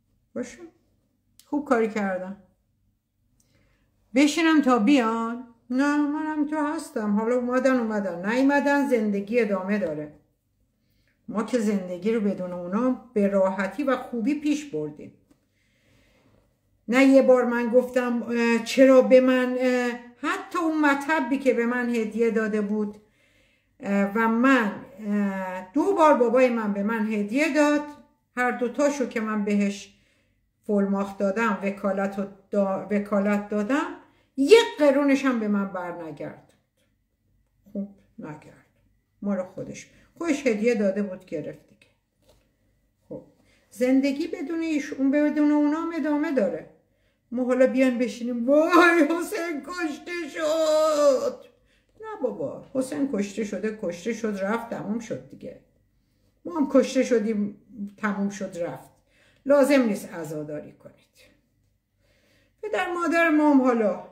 باشه خوب کاری کردم. بشینم تا بیان؟ نه منم تو هستم، حالا اومدن اومدن نیومدن، زندگی ادامه داره. ما که زندگی رو بدون اونا به راحتی و خوبی پیش بردیم. نه یه بار من گفتم چرا به من، حتی اون مطبی که به من هدیه داده بود و من دو بار بابای من به من هدیه داد، هر دوتاشو که من بهش فولماخت دادم، وکالت, دا وکالت دادم، یک قرونش هم به من بر نگرد. خوب نگرد، ما رو خودش خودش هدیه داده بود گرفت دیگه. خب زندگی بدون ایشون بدون اونا ادامه داره. ما حالا بیان بشینیم وای حسین کشته شد. نه بابا، حسین کشته شده کشته شد رفت تموم شد دیگه. ما هم کشته شدیم تموم شد رفت. لازم نیست عزاداری کنید. پدر مادر ما هم حالا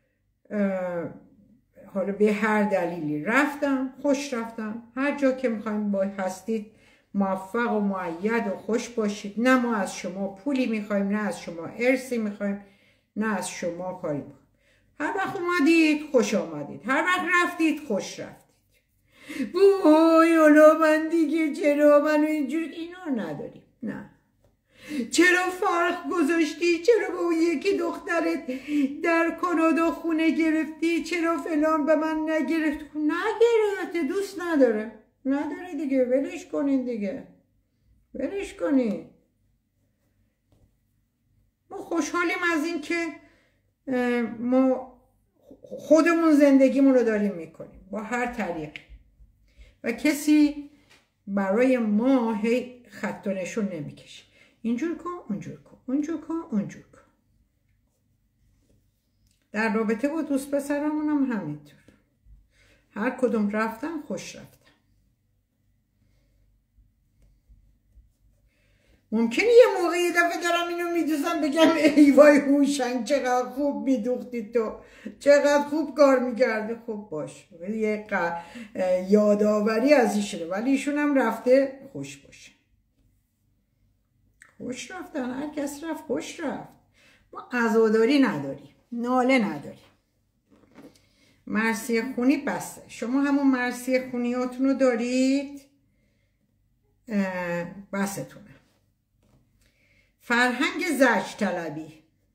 حالا به هر دلیلی رفتم، خوش رفتم. هر جا که میخوایم با هستید موفق و مؤید و خوش باشید. نه ما از شما پولی میخوایم، نه از شما ارثی میخوایم، نه از شما کاری میخوایم. هر وقت اومدید خوش آمدید، هر وقت رفتید خوش رفتید. وای اولا من دیگه چرا منو اینجور اینا نداریم. نه چرا فرق گذاشتی؟ چرا با اون یکی دخترت در کانادا خونه گرفتی؟ چرا فلان به من نگرفت؟ نگرفته، دوست نداره. نداره دیگه، ولش کنین دیگه، ولش کنین. ما خوشحالیم از این که ما خودمون زندگیمون رو داریم میکنیم با هر طریق و کسی برای ما هی خط و نشون نمیکشه. اینجور کن، اونجور کن، اونجور کن، اونجور کن. در رابطه با دوست پسرمون هم همینطور. هر کدوم رفتن خوش رفتن. ممکنه یه موقع یه دفعه دارم اینو میدوزم بگم ای وای هوشنگ چقدر خوب میدوختی تو، چقدر خوب کار میکرده. خوب باش، یه یادآوری از ایشونه، ولی ایشون هم رفته خوش باشه. خوش رفتن، هر کس رفت خوش رفت. ما عزاداری نداریم، ناله نداریم. مرثیه خونی بسته. شما همون مرثیه خونیاتون رو دارید، بستونه. فرهنگ زج طلبی.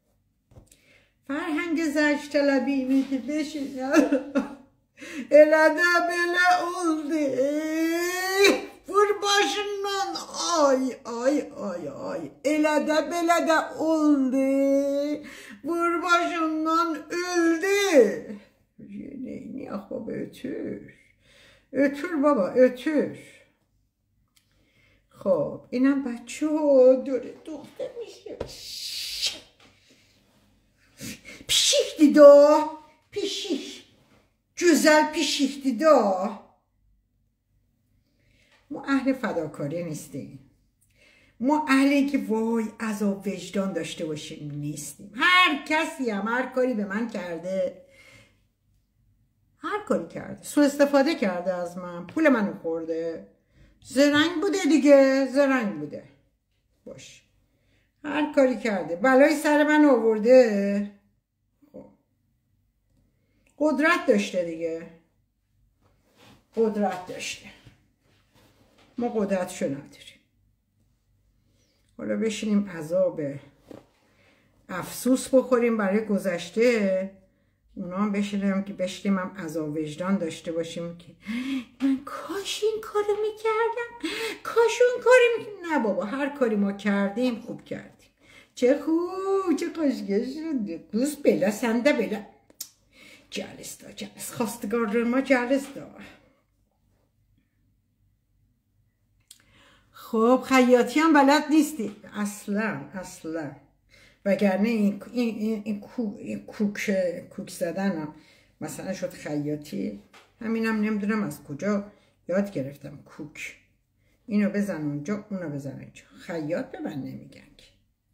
فرهنگ زج طلبی میگه بشین elada böyle oldu vur başından ay ay ay ay elada böyle de oldu vur başından öldü. Ne ah baba ötür ötür baba ötür. خب اینم بچه ها داره دختر میشه. پیشیختی دا پیشیخ güzel پیشیختی دا. ما اهل فداکاری نیستیم. ما اهلی که وای عذاب وجدان داشته باشیم نیستیم. هر کسی هم هر کاری به من کرده، هر کاری کرده، سوء استفاده کرده از من، پول منو خورده، زرنگ بوده دیگه، زرنگ بوده باش، هر کاری کرده بلای سر من آورده. خب قدرت داشته دیگه، قدرت داشته. ما قدرتشو نداریم. حالا بشینیم عذاب افسوس بخوریم برای گذشته، اونا هم بشینیم که بشینیم هم عذاب وجدان داشته باشیم که من کاش این کارو میکردم، کاش اون کاری میکردم. نه بابا، هر کاری ما کردیم خوب کردیم. چه خوب، چه خوشگل شد. دوست بلا سنده بلا جلس دا جلس خواستگار ما جلس دا. خب خیاطی هم بلد نیستی اصلا اصلا، وگرنه این, این, این, این, کو، این کوک کوک زدن هم مثلا شد خیاطی. همینم نمیدونم از کجا یاد گرفتم کوک. اینو بزن اونجا، اونو بزن اونجا. خیاط به من نمیگن که.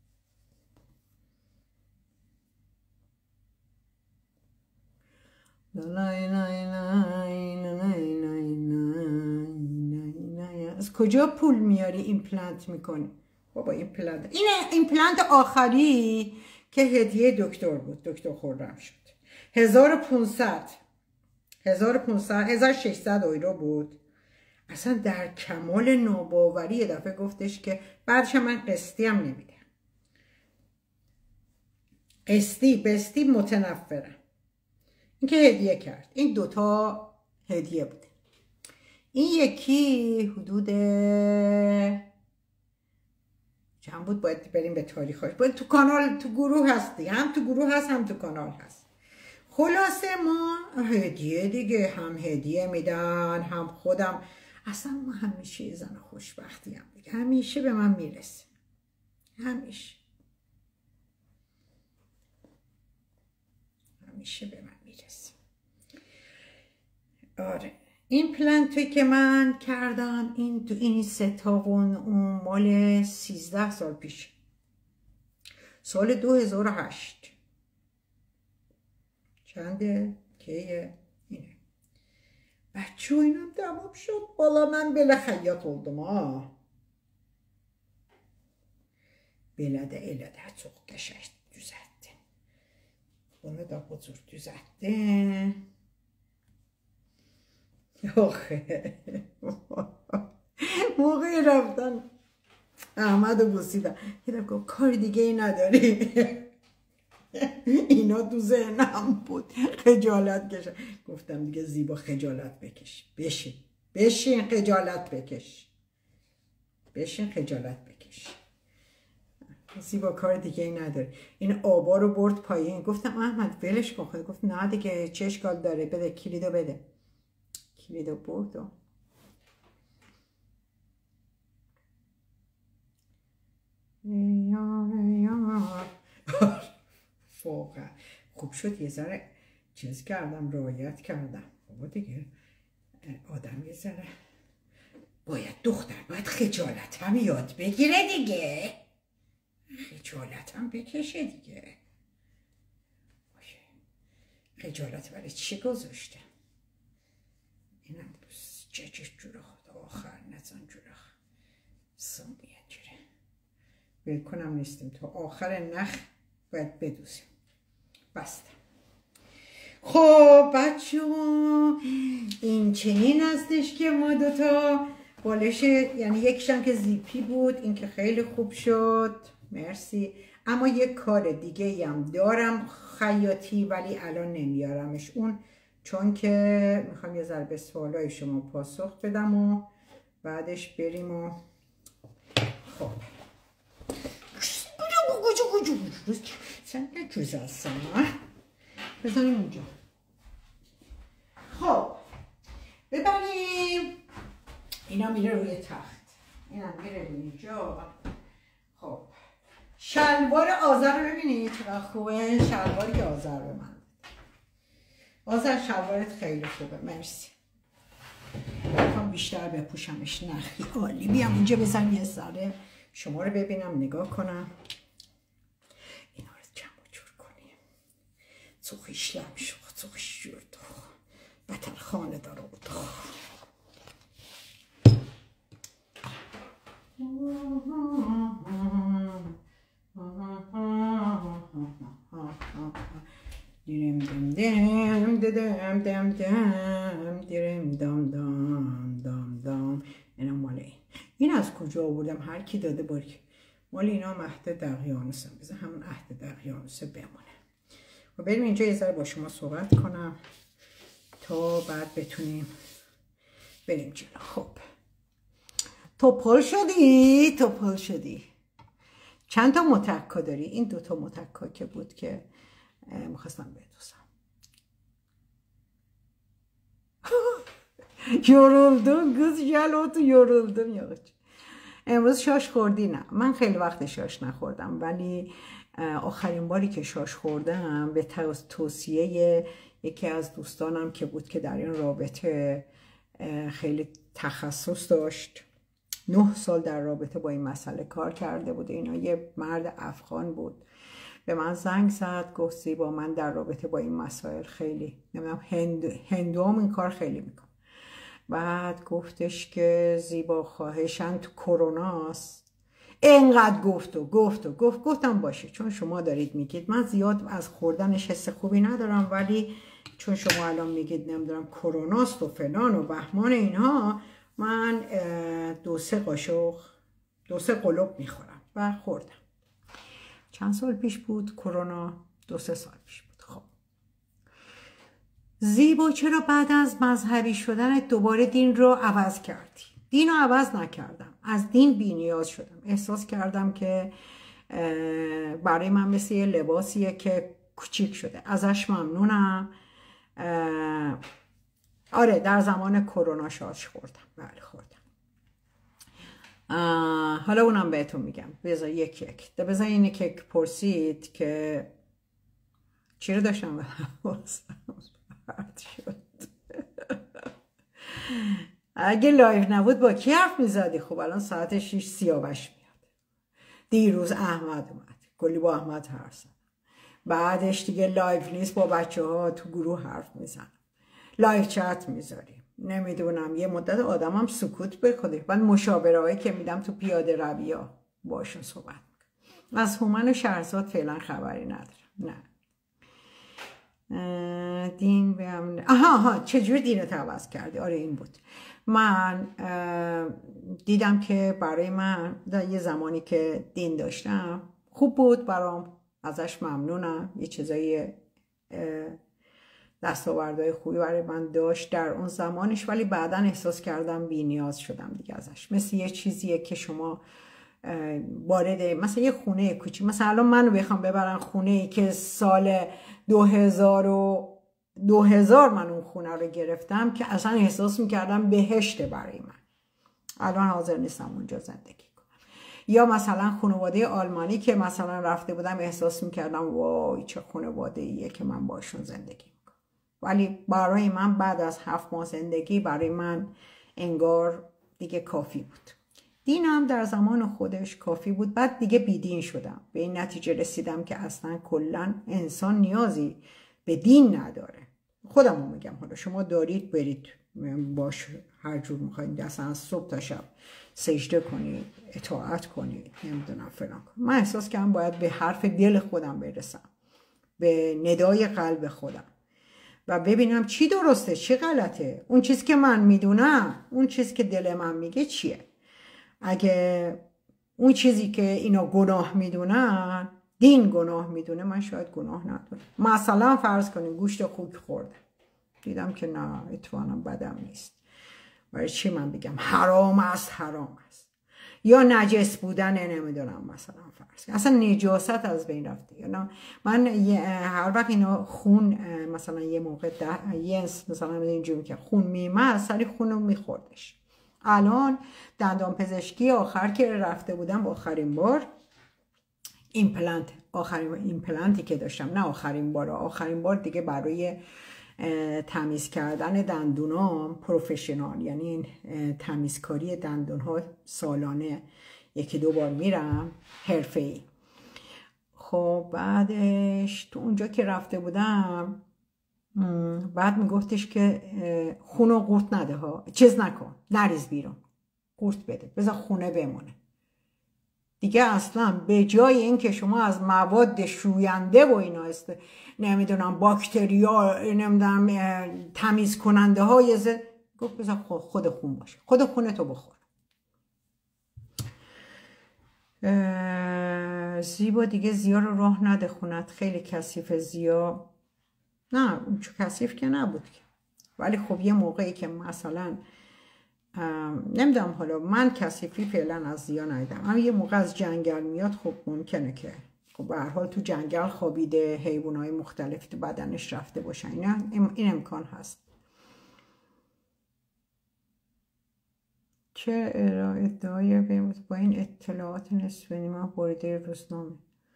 از کجا پول میاری ایمپلنت میکنی؟ بابا ایمپلنت، این ایمپلنت آخری که هدیه دکتر بود، دکتر خورم شد. هزار و پونصد هزار و پونصد هزار و ششصد یورو بود. اصلا در کمال ناباوری یه دفعه گفتش که بعدش من قسطی هم نمیده. قسطی بستی متنفرم. این که هدیه کرد. این دوتا هدیه بوده. این یکی حدود چند بود؟ باید بریم به تاریخش. باید تو کانال تو گروه هستی، هم تو گروه هست هم تو کانال هست. خلاصه ما هدیه دیگه، هم هدیه میدن هم خودم. اصلا ما همیشه زن خوشبختی هم دیگه، همیشه به من میرسه، همیشه همیشه به من میرسه. آره این پلنتی که من کردم این تو این ستاون اون مال سیزده سال پیش، سال دو هزار و هشت. چنده؟ کیه؟ اینه بچه و اینم تمام شد. بالا من بله خیاط oldum ha. Belə de elə də çox qəşəng düzəltdim. Bunu da bu cür düzəltdim. آخه موقعی رفتن احمد رو بوسیدم، دیدم گفت کار دیگه ای نداری؟ اینا تو ذهنم بود، خجالت کشم. گفتم دیگه زیبا خجالت بکش، بشین بشین خجالت بکش، بشین خجالت بکش. زیبا کار دیگه ای نداره. این آبا رو برد پایین. گفتم احمد ولش کن. خود گفت نه دیگه چه اشکال داره، بده کلیدو بده. کلیدو برد و واقعا خوب شد یه ذره چیز کردم، رعایت کردم. بابا دیگه آدم یه ذره باید، دختر باید خجالت هم یاد بگیره دیگه، خجالت هم بکشه دیگه. خجالت برای چی گذاشته؟ اینم چه چه جوره خدا آخر نزن جوره سنبی جوره بل کنم نیستیم تا آخر نخ باید بدوزیم. بسته. خب بچه ها این چنین هستش که ما دوتا بالش، یعنی یکیشم که زیپی بود، این که خیلی خوب شد مرسی. اما یک کار دیگه هم دارم خیاطی، ولی الان نمیارمش اون، چون که میخوام یه ذره به سوالای شما پاسخ بدم و بعدش بریم. و خب چند جوز هستم بذاریم اونجا. خب ببریم اینا میره روی تخت، اینا میره اینجا. خب شلوار آذر رو ببینید چقدر خوبه. شلواری که آذر به من آذر شلوارت خیلی خوبه مرسی. میخوام بیشتر بپوشمش. نخی عالی. بیام اینجا بزن یه ذره شما رو ببینم نگاه کنم. اینا رو جمع جور کنیم. سوخیش لم شد سوخیش جور دو بطل خانه داره بود. دیرم دم دم دم دم دم دیرم دام دام دام دام. اینا مال این. این از کجا آوردم؟ هر کی داده باری. مال اینا مهد دقیانوسم. بذار همون عهد دقیانوسه بمونه. و بریم اینجا یه ذره با شما صحبت کنم تا بعد بتونیم بریم جلو. خب توپل شدی توپل شدی. چند تا متکا داری؟ این دوتا متکا که بود که میخواستم بدوزم. yoruldum kız جلوتو yoruldum یاچ. امروز شاش خوردی؟ نه من خیلی وقت شاش نخوردم، ولی آخرین باری که شاش خوردم به توصیه یکی از دوستانم که بود که در این رابطه خیلی تخصص داشت، نه سال در رابطه با این مسئله کار کرده بود. اینا یه مرد افغان بود. به من زنگ زد گفت زیبا من در رابطه با این مسائل خیلی نمیدونم هند هندوام این کار خیلی میکنم. بعد گفتش که زیبا خواهشن تو کروناست اینقدر گفت و گفت و گفت گفتم باشه، چون شما دارید میگید من زیاد از خوردنش حس خوبی ندارم، ولی چون شما الان میگید نمیدونم کروناست و فلان و بهمان اینها، من دو سه قاشق دو سه قلوب میخورم و خوردم. چند سال پیش بود کرونا؟ دو سه سال پیش بود. خب زیبا چرا بعد از مذهبی شدن دوباره دین رو عوض کردی؟ دین رو عوض نکردم، از دین بی نیاز شدم. احساس کردم که برای من مثل یه لباسیه که کوچیک شده، ازش ممنونم. آره در زمان کرونا شارژ خوردم، بله خوردم. حالا اونم بهتون میگم. بذار یک یک بذار اینه که پرسید که چی رو داشتم شد. اگه لایف نبود با کی حرف میزدی؟ خب الان ساعت شیش سیاوش میاد. دیروز احمد اومد، کلی با احمد حرف زدم. بعدش دیگه لایف نیست، با بچه ها تو گروه حرف میزنم، لایف چت میذاریم، نمیدونم یه مدت آدم هم سکوت بکنه. من مشاوره هایی که میدم تو پیاده روی ها باشون صحبت میکنم. از هومن و شهرزاد فعلا خبری ندارم. نه دین بهم آها آها چجور دینت عوض کردی؟ آره این بود. من دیدم که برای من در یه زمانی که دین داشتم خوب بود برام، ازش ممنونم. یه چیزایی دستاوردهای خوبی برای من داشت در اون زمانش، ولی بعدا احساس کردم بی نیاز شدم دیگه ازش. مثل یه چیزیه که شما وارد مثلا یه خونه کوچیک، مثلا الان منو بخوام ببرن خونه ای که سال دو هزار و دو هزار من اون خونه رو گرفتم که اصلا احساس میکردم بهشته برای من. الان حاضر نیستم اونجا زندگی کنم. یا مثلا خانواده آلمانی که مثلا رفته بودم احساس میکردم وای چه خانواده ایه که من باشون زندگی میکنم. ولی برای من بعد از هفت ماه زندگی برای من انگار دیگه کافی بود. دینم در زمان خودش کافی بود. بعد دیگه بیدین شدم، به این نتیجه رسیدم که اصلا کلا انسان نیازی به دین نداره. خودمو میگم، حالا شما دارید برید باش هر جور میخواید اصلا صبح تا شب سجده کنید، اطاعت کنید، نمیدونم فلان کنید. من احساس کردم باید به حرف دل خودم برسم، به ندای قلب خودم و ببینم چی درسته چی غلطه. اون چیزی که من میدونم، اون چیزی که دل من میگه چیه. اگه اون چیزی که اینا گناه میدونن، دین گناه میدونه، من شاید گناه ندونم. مثلا فرض کنیم گوشت خوک خوردم، دیدم که نه اتفاقا بدم نیست، برای چی من بگم حرام است حرام است؟ یا نجس بودن نمیدونم مثلا فرض کنیم اصلا نجاست از بین رفته. یعنی من هر وقت اینا خون مثلا یه موقع ده یه مثلا اینجوری که خون میمه سری خون رو میخوردش. الان دندان پزشکی آخر که رفته بودم، آخرین بار ایمپلنت، آخرین ایمپلنتی که داشتم، نه آخرین بار، آخرین بار دیگه برای تمیز کردن دندونام پروفشنال، یعنی تمیزکاری دندونها سالانه یکی دو بار میرم حرفه‌ای. خب بعدش تو اونجا که رفته بودم بعد میگفتش که خونو قورت نده ها، چیز نکن، نریز بیرون، قورت بده، بذار خونه بمونه دیگه. اصلا به جای این که شما از مواد شوینده و اینا است نمیدونم باکتریا نمیدونم تمیز کننده های ز گفت بذار خود خون باشه، خود خونه تو بخور. زیبا دیگه زیا رو راه نده خونت، خیلی کثیفه زیا. نه اون چه کثیف که نبود که، ولی خب یه موقعی که مثلا نمیدونم، حالا من کثیفی فعلا از زیا ندیدم، اما یه موقع از جنگل میاد، خب ممکنه که خب به هر حال تو جنگل خوابیده، حیوانات مختلفی تو بدنش رفته باشن، این, این امکان هست. چه ادعای با این اطلاعات نصف نیمه بریده روزنامه؟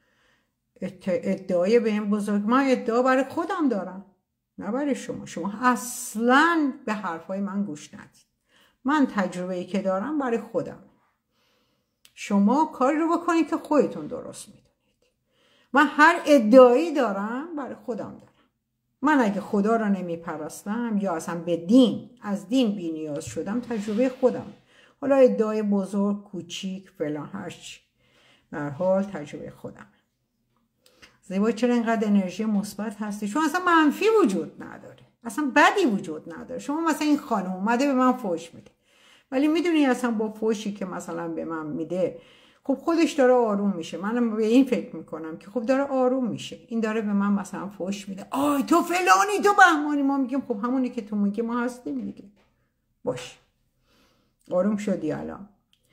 ادعای به این بزرگ، من ادعا برای خودم دارم نه برای شما. شما اصلا به حرفای من گوش ندید. من تجربه‌ای که دارم برای خودم، شما کاری رو بکنید که خودتون درست میدونید. من هر ادعایی دارم برای خودم دارم. من اگه خدا رو نمیپرستم یا اصلا به دین از دین بی نیاز شدم، تجربه خودم. حالا ادعای بزرگ کوچیک فلان هرچی، در حال تجربه خودم. زیبا چرا اینقدر انرژی مثبت هستی؟ چون اصلا منفی وجود نداره، اصلا بدی وجود نداره. شما مثلا این خانم اومده به من فحش میده، ولی میدونی اصلا با فحشی که مثلا به من میده خب خودش داره آروم میشه. منم به این فکر میکنم که خب داره آروم میشه، این داره به من مثلا فحش میده، آی تو فلانی تو بهمانی. ما میگیم خب همونی که تو میگی ما هستیم دیگه، باش آروم شدی. الان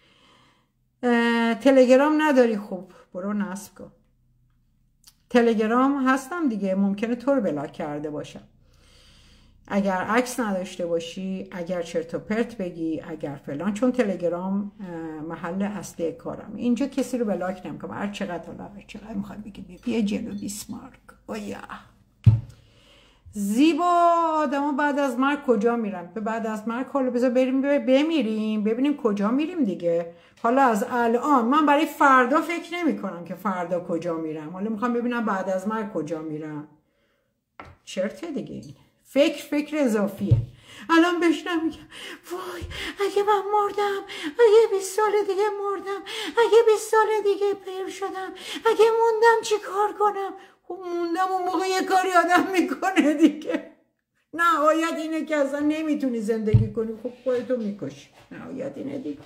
تلگرام نداری؟ خب برو نصب کن. تلگرام هستم دیگه، ممکنه تو رو بلاک کرده باشم. اگر عکس نداشته باشی، اگر چرت و پرت بگی، اگر فلان، چون تلگرام محل اصلی کارم. اینجا کسی رو بلاک نمیکنم، هر چقدر حالا هر چقدر میخواد بگی بیا جلو بیسمارک. اویا زیبا، آدما بعد از مرگ کجا میرن؟ به بعد از مرگ حالا بذار بریم بمیریم ببینیم کجا میریم دیگه. حالا از الان من برای فردا فکر نمی کنم که فردا کجا میرم، حالا میخوام ببینم بعد از مرگ کجا میرم. چرته دیگه این فکر فکر اضافیه. الان بشنم میگم وای اگه من مردم، اگه بیست سال دیگه مردم، اگه بیست سال دیگه پیر شدم، اگه موندم چی کار کنم؟ خب موندم اون موقع یه کاری آدم میکنه دیگه. نهایت اینه که اصلا نمیتونی زندگی کنی، خب خودتو میکشی. نهایت اینه دیگه.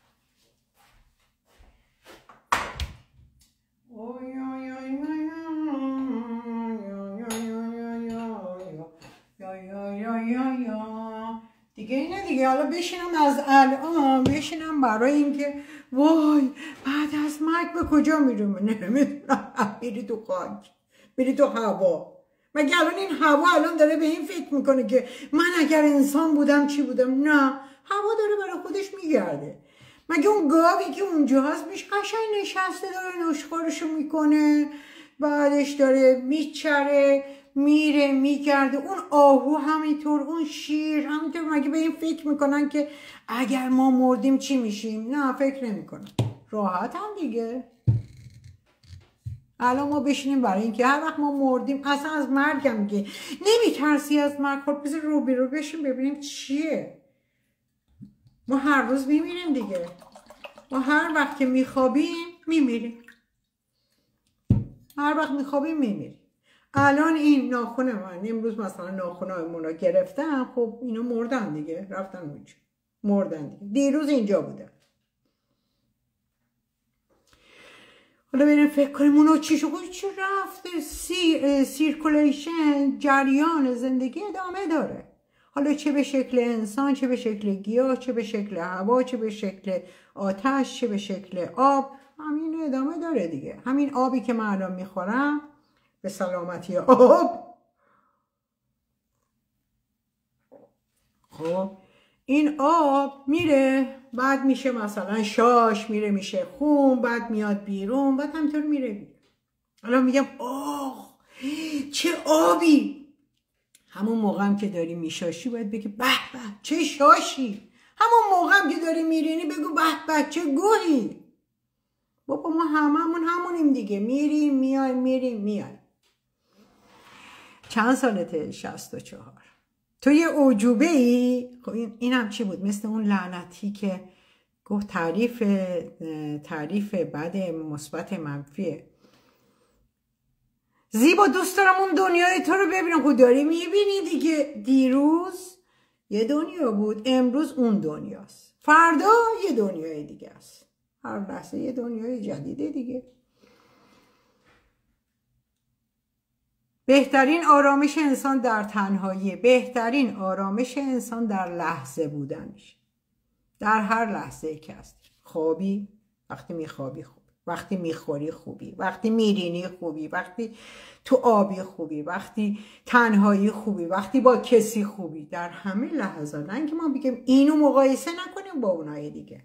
دیگه اینه دیگه. حالا بشینم از الان بشینم برای اینکه وای بعد از مرگ به کجا میرم؟ نمیدونم. میری تو خاک، میری تو هوا. مگه الان این هوا الان داره به این فکر میکنه که من اگر انسان بودم چی بودم؟ نه، هوا داره برای خودش میگرده. مگه اون گاوی که اونجا هست میش قشنگ نشسته داره نشخارشو میکنه، بعدش داره میچره میره میگرده. اون آهو همینطور، اون شیر همینطور. مگه به این فکر میکنن که اگر ما مردیم چی میشیم؟ نه فکر نمیکنن، راحت هم دیگه. الان ما بشینیم برای اینکه هر وقت ما مردیم اصلا از مرگ هم میگه نمیترسی از مرگ؟ خب بذار رو به رو بشیم ببینیم چیه. ما هر روز میمیریم دیگه، ما هر وقت که میخوابیم میمیریم، هر وقت میخوابیم میمیریم. الان این ناخن من امروز مثلا ناخن‌هامون رو گرفتم، خب اینا مردن دیگه، رفتن اونجا مردن دیگه. دیروز اینجا بودن. حالا بریم فکر کنیم اونا چی شد، چی رفته. سیر، سیرکولیشن، جریان زندگی ادامه داره. حالا چه به شکل انسان، چه به شکل گیاه، چه به شکل هوا، چه به شکل آتش، چه به شکل آب، همین ادامه داره دیگه. همین آبی که من الان میخورم به سلامتی آب، خب این آب میره بعد میشه مثلا شاش، میره میشه خون، بعد میاد بیرون، بعد همینطور میره بیرون. الان میگم آه چه آبی. همون موقع هم که داری میشاشی باید بگی به به چه شاشی. همون موقع هم که داری میرینی بگو به به چه گوهی. بابا ما هممون همونیم دیگه، میریم میایم میریم میایم. چند سالته؟ شصت و چهار. تو یه اعجوبه ای. خب این هم چی بود؟ مثل اون لعنتی که گفت تعریف تعریف بد مثبت منفیه. زیبا دوست دارم اون دنیای تو رو ببینم. خود داری میبینی دیگه. دیروز یه دنیا بود، امروز اون دنیاست، فردا یه دنیای دیگه است، هر لحظه یه دنیای جدیده دیگه. بهترین آرامش انسان در تنهایی، بهترین آرامش انسان در لحظه بودنش، در هر لحظه که هست. خوابی، وقتی میخوابی خوب، وقتی میخوری خوبی، وقتی میرینی خوبی، وقتی تو آبی خوبی، وقتی تنهایی خوبی، وقتی با کسی خوبی، در همه لحظات. نه اینکه ما بگیم اینو مقایسه نکنیم با اونای دیگه.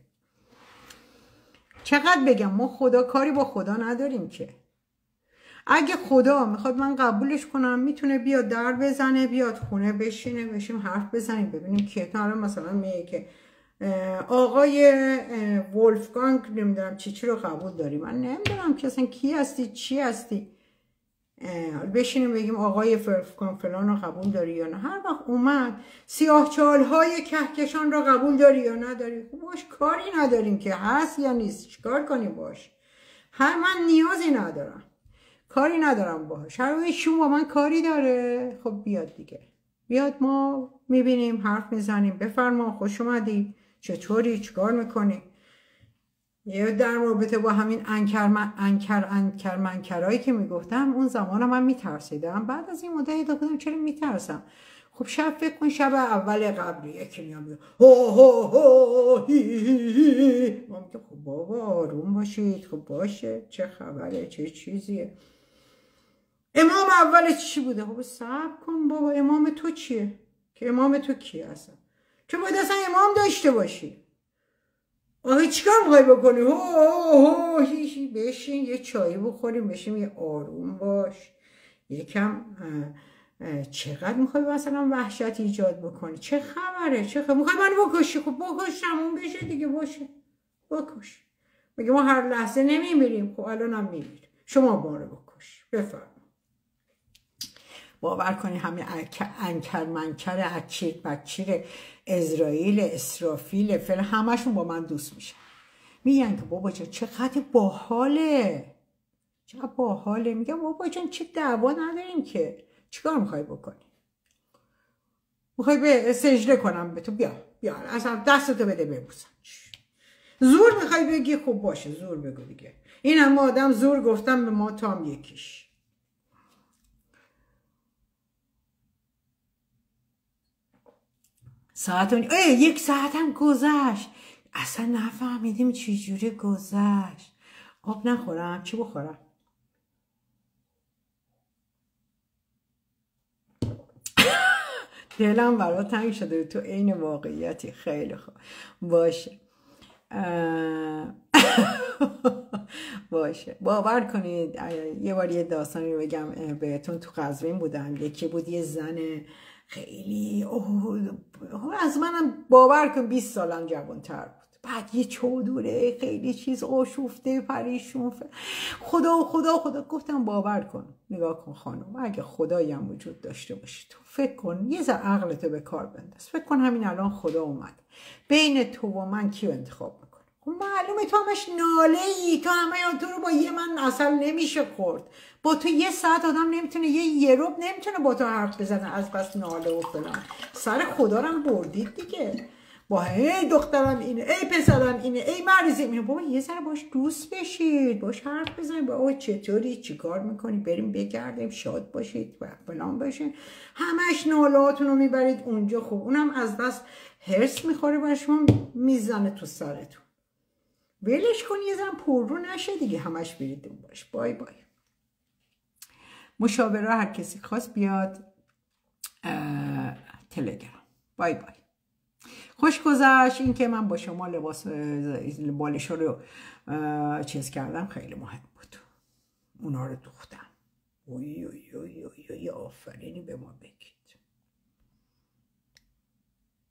چقدر بگم ما خدا کاری با خدا نداریم که. اگه خدا میخواد من قبولش کنم میتونه بیاد در بزنه، بیاد خونه بشینه، بشیم حرف بزنیم ببینیم که تو الان مثلا میگه که آقای ولفگانگ نمیدونم چی چی رو قبول داری. من نمیدونم که اصلا کی هستی چی هستی. بشینیم بگیم آقای ولفگانگ فلان رو قبول داری یا نه. هر وقت اومد سیاه چال های کهکشان رو قبول داری یا نداری. باش کاری نداریم که هست یا نیست، چیکار کنیم باش. هر من نیازی ندارم، کاری ندارم باهاش. هر ایشون با من کاری داره، خب بیاد دیگه، بیاد ما میبینیم، حرف میزنیم. بفرما، خوش اومدی، چطوری، چیکار میکنی؟ یه در رابطه با همین انکر من انکر انکر منکرایی که میگفتم اون زمان من میترسیدم. بعد از این مدت گفتم چرا میترسم؟ خب شب فکر کن شب اول قبل یکی میاد میگه هو هو هو هی هی هی. ما میگم خب بابا آروم باشید، خب باشه، چه خبره، چه چیزیه؟ امام اول چی بوده؟ خب صبر کن بابا، امام تو چیه؟ که امام تو کیه اصلا؟ چون باید اصلا امام داشته باشی. آخه چیکار میخوای بکنی؟ هو هو هی هی. بشین یه چایی بخوریم، بشین یه آروم باش یکم. چقدر میخوای مثلا وحشت ایجاد بکنی؟ چه خبره؟ چه خبره؟ میخوای منو بکشی؟ خب بکش، تموم بشه دیگه، باشه بکش. میگه ما هر لحظه نمیمیریم. خب الان هم میمیریم، شما بارو بکش. بفرم. باور کنی همین انکر منکر اکیر بکیر اسرائیل اسرافیل فعلا همشون با من دوست میشن. میگن که بابا جان چقدر باحاله، چقدر باحاله. میگم بابا جان چه دعوا نداریم که، چیکار میخوای بکنی؟ میخوای به سجده کنم به تو؟ بیا بیا اصلا دستتو بده ببوسم. زور میخوای بگی؟ خب باشه زور بگو دیگه. این هم آدم زور گفتم به ما، تو هم یکیش. ساعتون ای یک ساعت هم گذشت، اصلا نفهمیدیم چی جوری گذشت. آب نخورم؟ چی بخورم؟ دلم برات تنگ شده، تو عین واقعیتی. خیلی خوب باشه. باشه. باور کنید یه بار یه داستانی بگم بهتون. تو قزوین بودم، یکی بود یه زن خیلی اوه از منم باور کن بیست سالم جوان‌تر بود. بعد یه چودوره خیلی چیز آشفته پریشون. خدا خدا خدا. گفتم باور کن، نگاه کن خانم، اگه خدایی هم وجود داشته باشه تو فکر کن یه ذره عقلتو به کار بنداز. فکر کن همین الان خدا اومد بین تو و من کیو انتخاب میکنه؟ خب معلومه تو همش ناله ای، تو همه تو رو با یه من اصلا نمیشه خورد. با تو یه ساعت آدم نمیتونه، یه یه روب نمیتونه با تو حرف بزنه از بس ناله و فلان. سر خدا رو بردید دیگه. با ای دخترم اینه، ای پسرم اینه، ای مریضی اینه. بابا یه ذره باش دوست بشید، باش حرف بزنید. بابا چطوری، چی کار میکنی، بریم بگردیم، شاد باشید و فلان باشید. همش نالهاتون رو میبرید اونجا. خب اونم از بس هرس میخوره و شما میزنه تو سرتون. ولش کن یه ذره پر رو نشه دیگه، همش برید اون باش. بای بای. مشاوره هر کسی خواست بیاد تلگرام. بای بای. خوش گذشت. این که من با شما لباس بالش رو چیز کردم خیلی مهم بود. اونا رو دوختم. اوی اوی اوی اوی آفرینی به